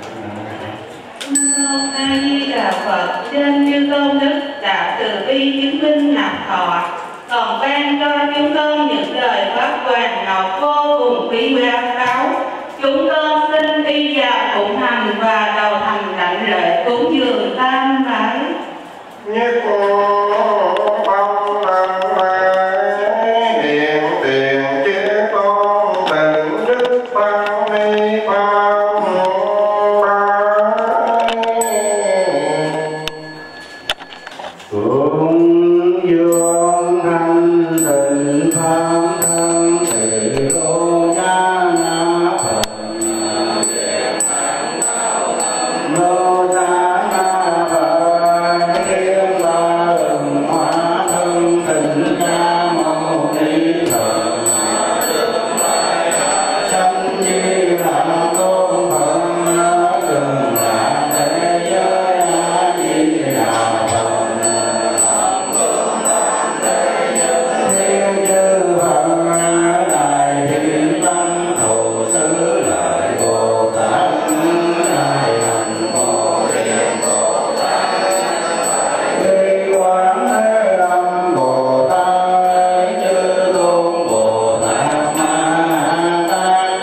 Nam mô A Di Đà Phật. Trên chư tôn đức đã từ bi chứng minh nạp thọ, còn ban cho chúng con những lời pháp hoàn ngọc vô cùng quý báu. Chúng con xin đi vào phụng hành và đầu thành đảnh lễ cúng dường tam bảo. Nhất phong năm lễ điện tiền chư tôn tịnh đức tăng ni pháp ba Trung dương thanh tịnh pháp thân tự lô gia na Phật lô gia na Phật thiên ba ưng hóa thân tịnh ca mâu ni Phật sanh di là tôn Phật đường là thế giới A Di Đà Phật thiên chư Phật đại thiên văn thù sư lợi Bồ Tát đại hạnh Bồ Đề Bồ Tát Di Quán Thế Âm Bồ Tát chư tôn Bồ Tát Ma Tát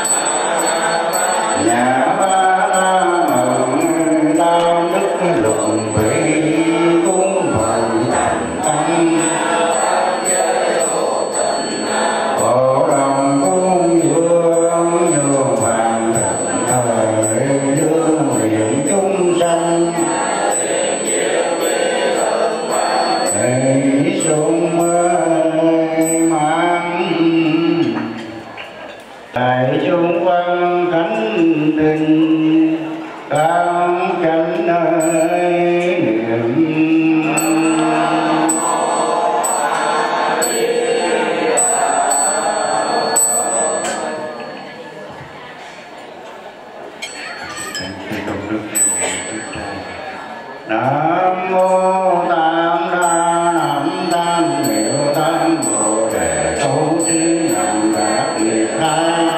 nhà ba la mật tam đức luận vị cung phần thành tăng Phổ đồng cung dương nhường vàng thịnh thời dương nguyện chúng sanh hỷ sung mang tại chung văn cánh tình tam cánh ơi niệm Nam mô Tam Đa Nam Tam Miệu Tam Bồ Đề Tu Trí Nam Đạt Nghiệp Hai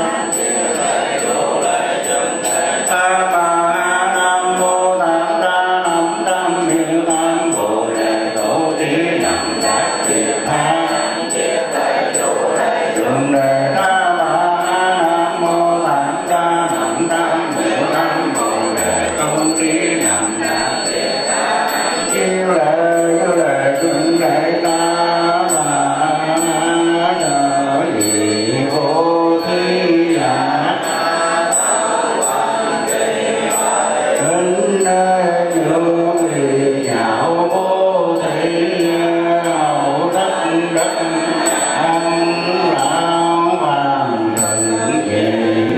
A Ba Nam mô Tam Đa Nam Tam Miệu Tam Bồ Đề Tu Trí Nam Đạt Nghiệp Hai Thượng Đề Ta Ba Nam mô Tam Đa Nam Tam Miệu Tam Bồ Đề Tu Trí Nam Đạt Chiêu lệ như lệ chuẩn lệ ta là nhờ gì vô thi là đến nơi như thì dạo vô thị hậu đất đất ăn lão vàng thần gì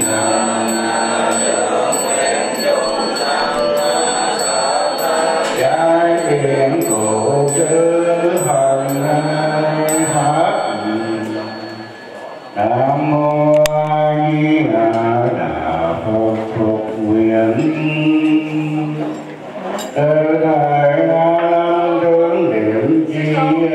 trái biển cụ chư phần hết Nam mô A Di Đà Phật phục nguyện từ thời A Lâm tướng điểm chi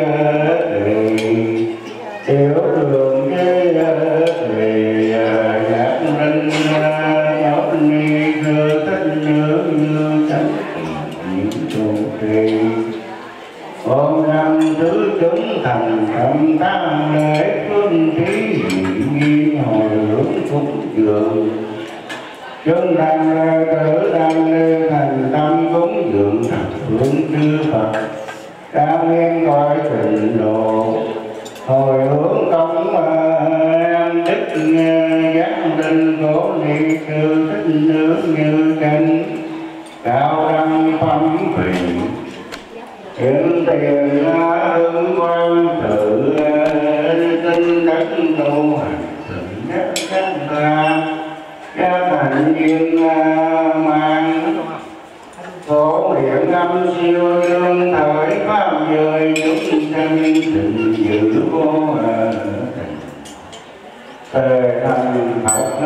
tùy tiểu đường chi tùy giác linh nhóc ni cơ thích nhớ như chánh những trụ trì con năm thứ chúng thành tâm tam lễ phương trí nghi hồi hướng phúc dường chúng đang lê tử đang lê thành tâm cúng dường thập phương chư Phật đã nguyên coi tịnh độ hồi hướng công em đức giác linh cố ni cư thích nước như canh cao đăng phẩm vị hiện tiền hương quan tự tinh đất tu hành tự nhất các ra các thành viên mang phổ điện âm siêu dương thời pháp giới chúng sanh tình giữ vô tình tề thành Phật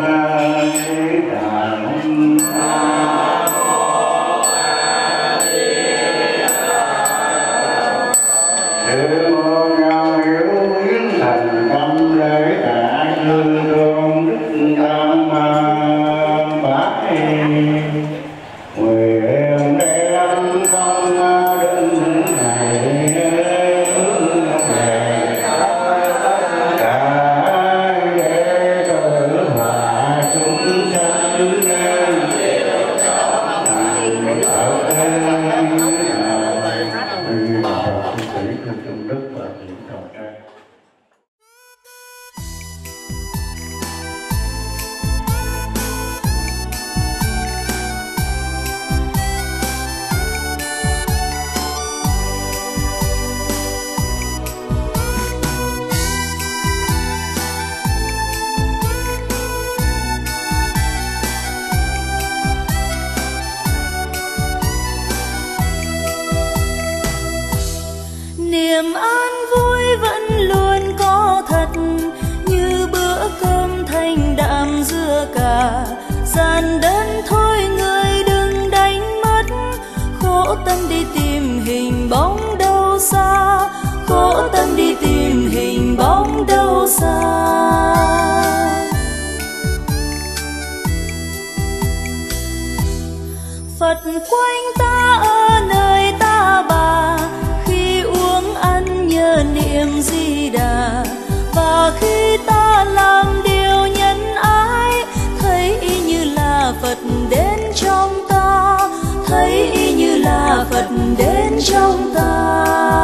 đàn sự mô nhau hiểu biến thành tâm lễ tạ như tôn đức tam bái nguyện đem công đến ngày hướng về cả đệ tử hòa chúng sanh Trung Đức và Thiện Tròn Trang. Niềm an vui vẫn luôn có thật, như bữa cơm thanh đạm dưa cà. Giản đơn thôi người đừng đánh mất, khổ tâm đi tìm hình bóng đâu xa, khổ tâm đi tìm hình bóng đâu xa. Phật quanh ta ở nơi ta bà, khi uống ăn nhớ niệm Di Đà. Và khi ta làm điều nhân ái, thấy y như là Phật đến trong ta, thấy y như là Phật đến trong ta.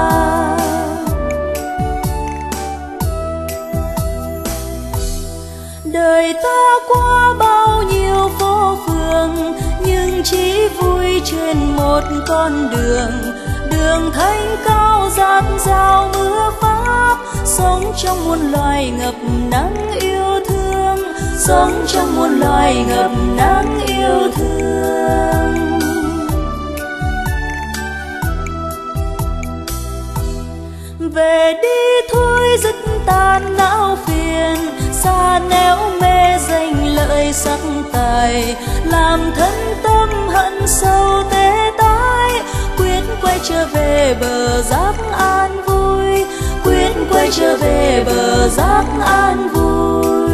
Đời ta qua bao nhiêu phố phường, nhưng chỉ vui trên một con đường. Đường thanh cao dạt dào mưa pháp, sống trong muôn loài ngập nắng yêu thương, sống trong muôn loài ngập nắng yêu thương. Về đi thôi dứt tan não phiền, xa néo mê danh lợi sắc tài, làm thân tâm hận sâu tế tái. Quyết quay trở về bờ giác an vui, quyết quay trở về bờ giác an vui.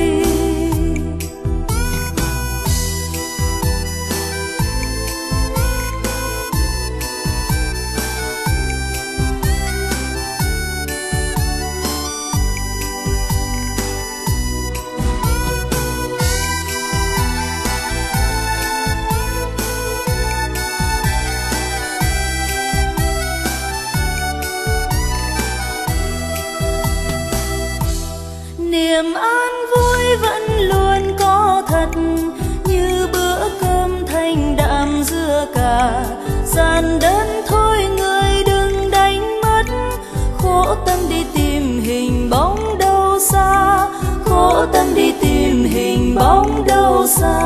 Niềm an vui vẫn luôn có thật, như bữa cơm thanh đạm dưa cà. Giản đơn thôi người đừng đánh mất, khổ tâm đi tìm hình bóng đâu xa, khổ tâm đi tìm hình bóng đâu xa.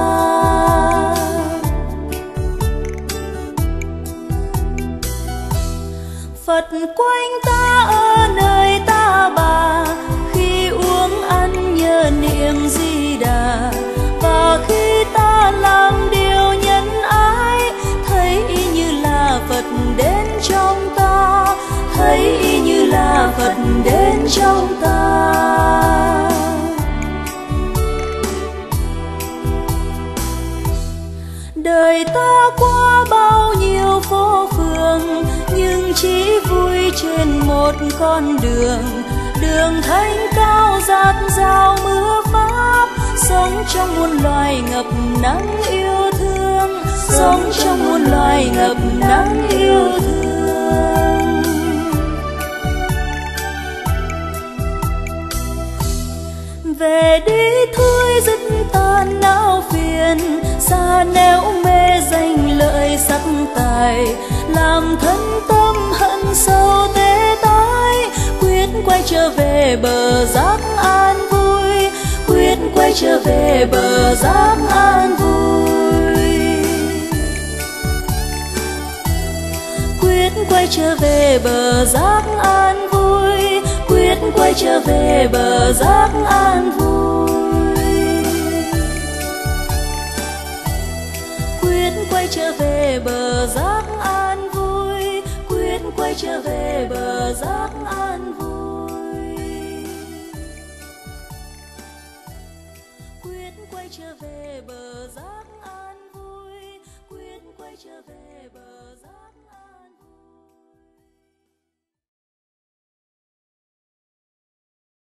Phật quanh ta ở nơi ta bà, khi uống ăn nhớ niệm Di Đà. Và khi ta làm điều nhân ái, thấy y như là Phật đến trong ta, thấy y như là Phật đến trong ta. Đời ta qua bao nhiêu phố phường, nhưng chỉ vui trên một con đường. Đường thanh cao dạt dào mưa pháp, sống trong muôn loài ngập nắng yêu thương, sống trong muôn loài ngập nắng yêu thương. Về đi thôi dứt tan não phiền, xa néo mê danh lợi sắc tài, làm thân tâm hận sâu tế tái. Quyết quay trở về bờ giác an vui, quyết quay trở về bờ giác an vui. Quyết quay trở về bờ giác an vui, quyết quay trở về bờ giác an vui. Quyết quay trở về bờ giác an vui, quyết quay trở về bờ giác an vui. Quyết quay trở về bờ giác an vui, quyết quay trở về bờ giác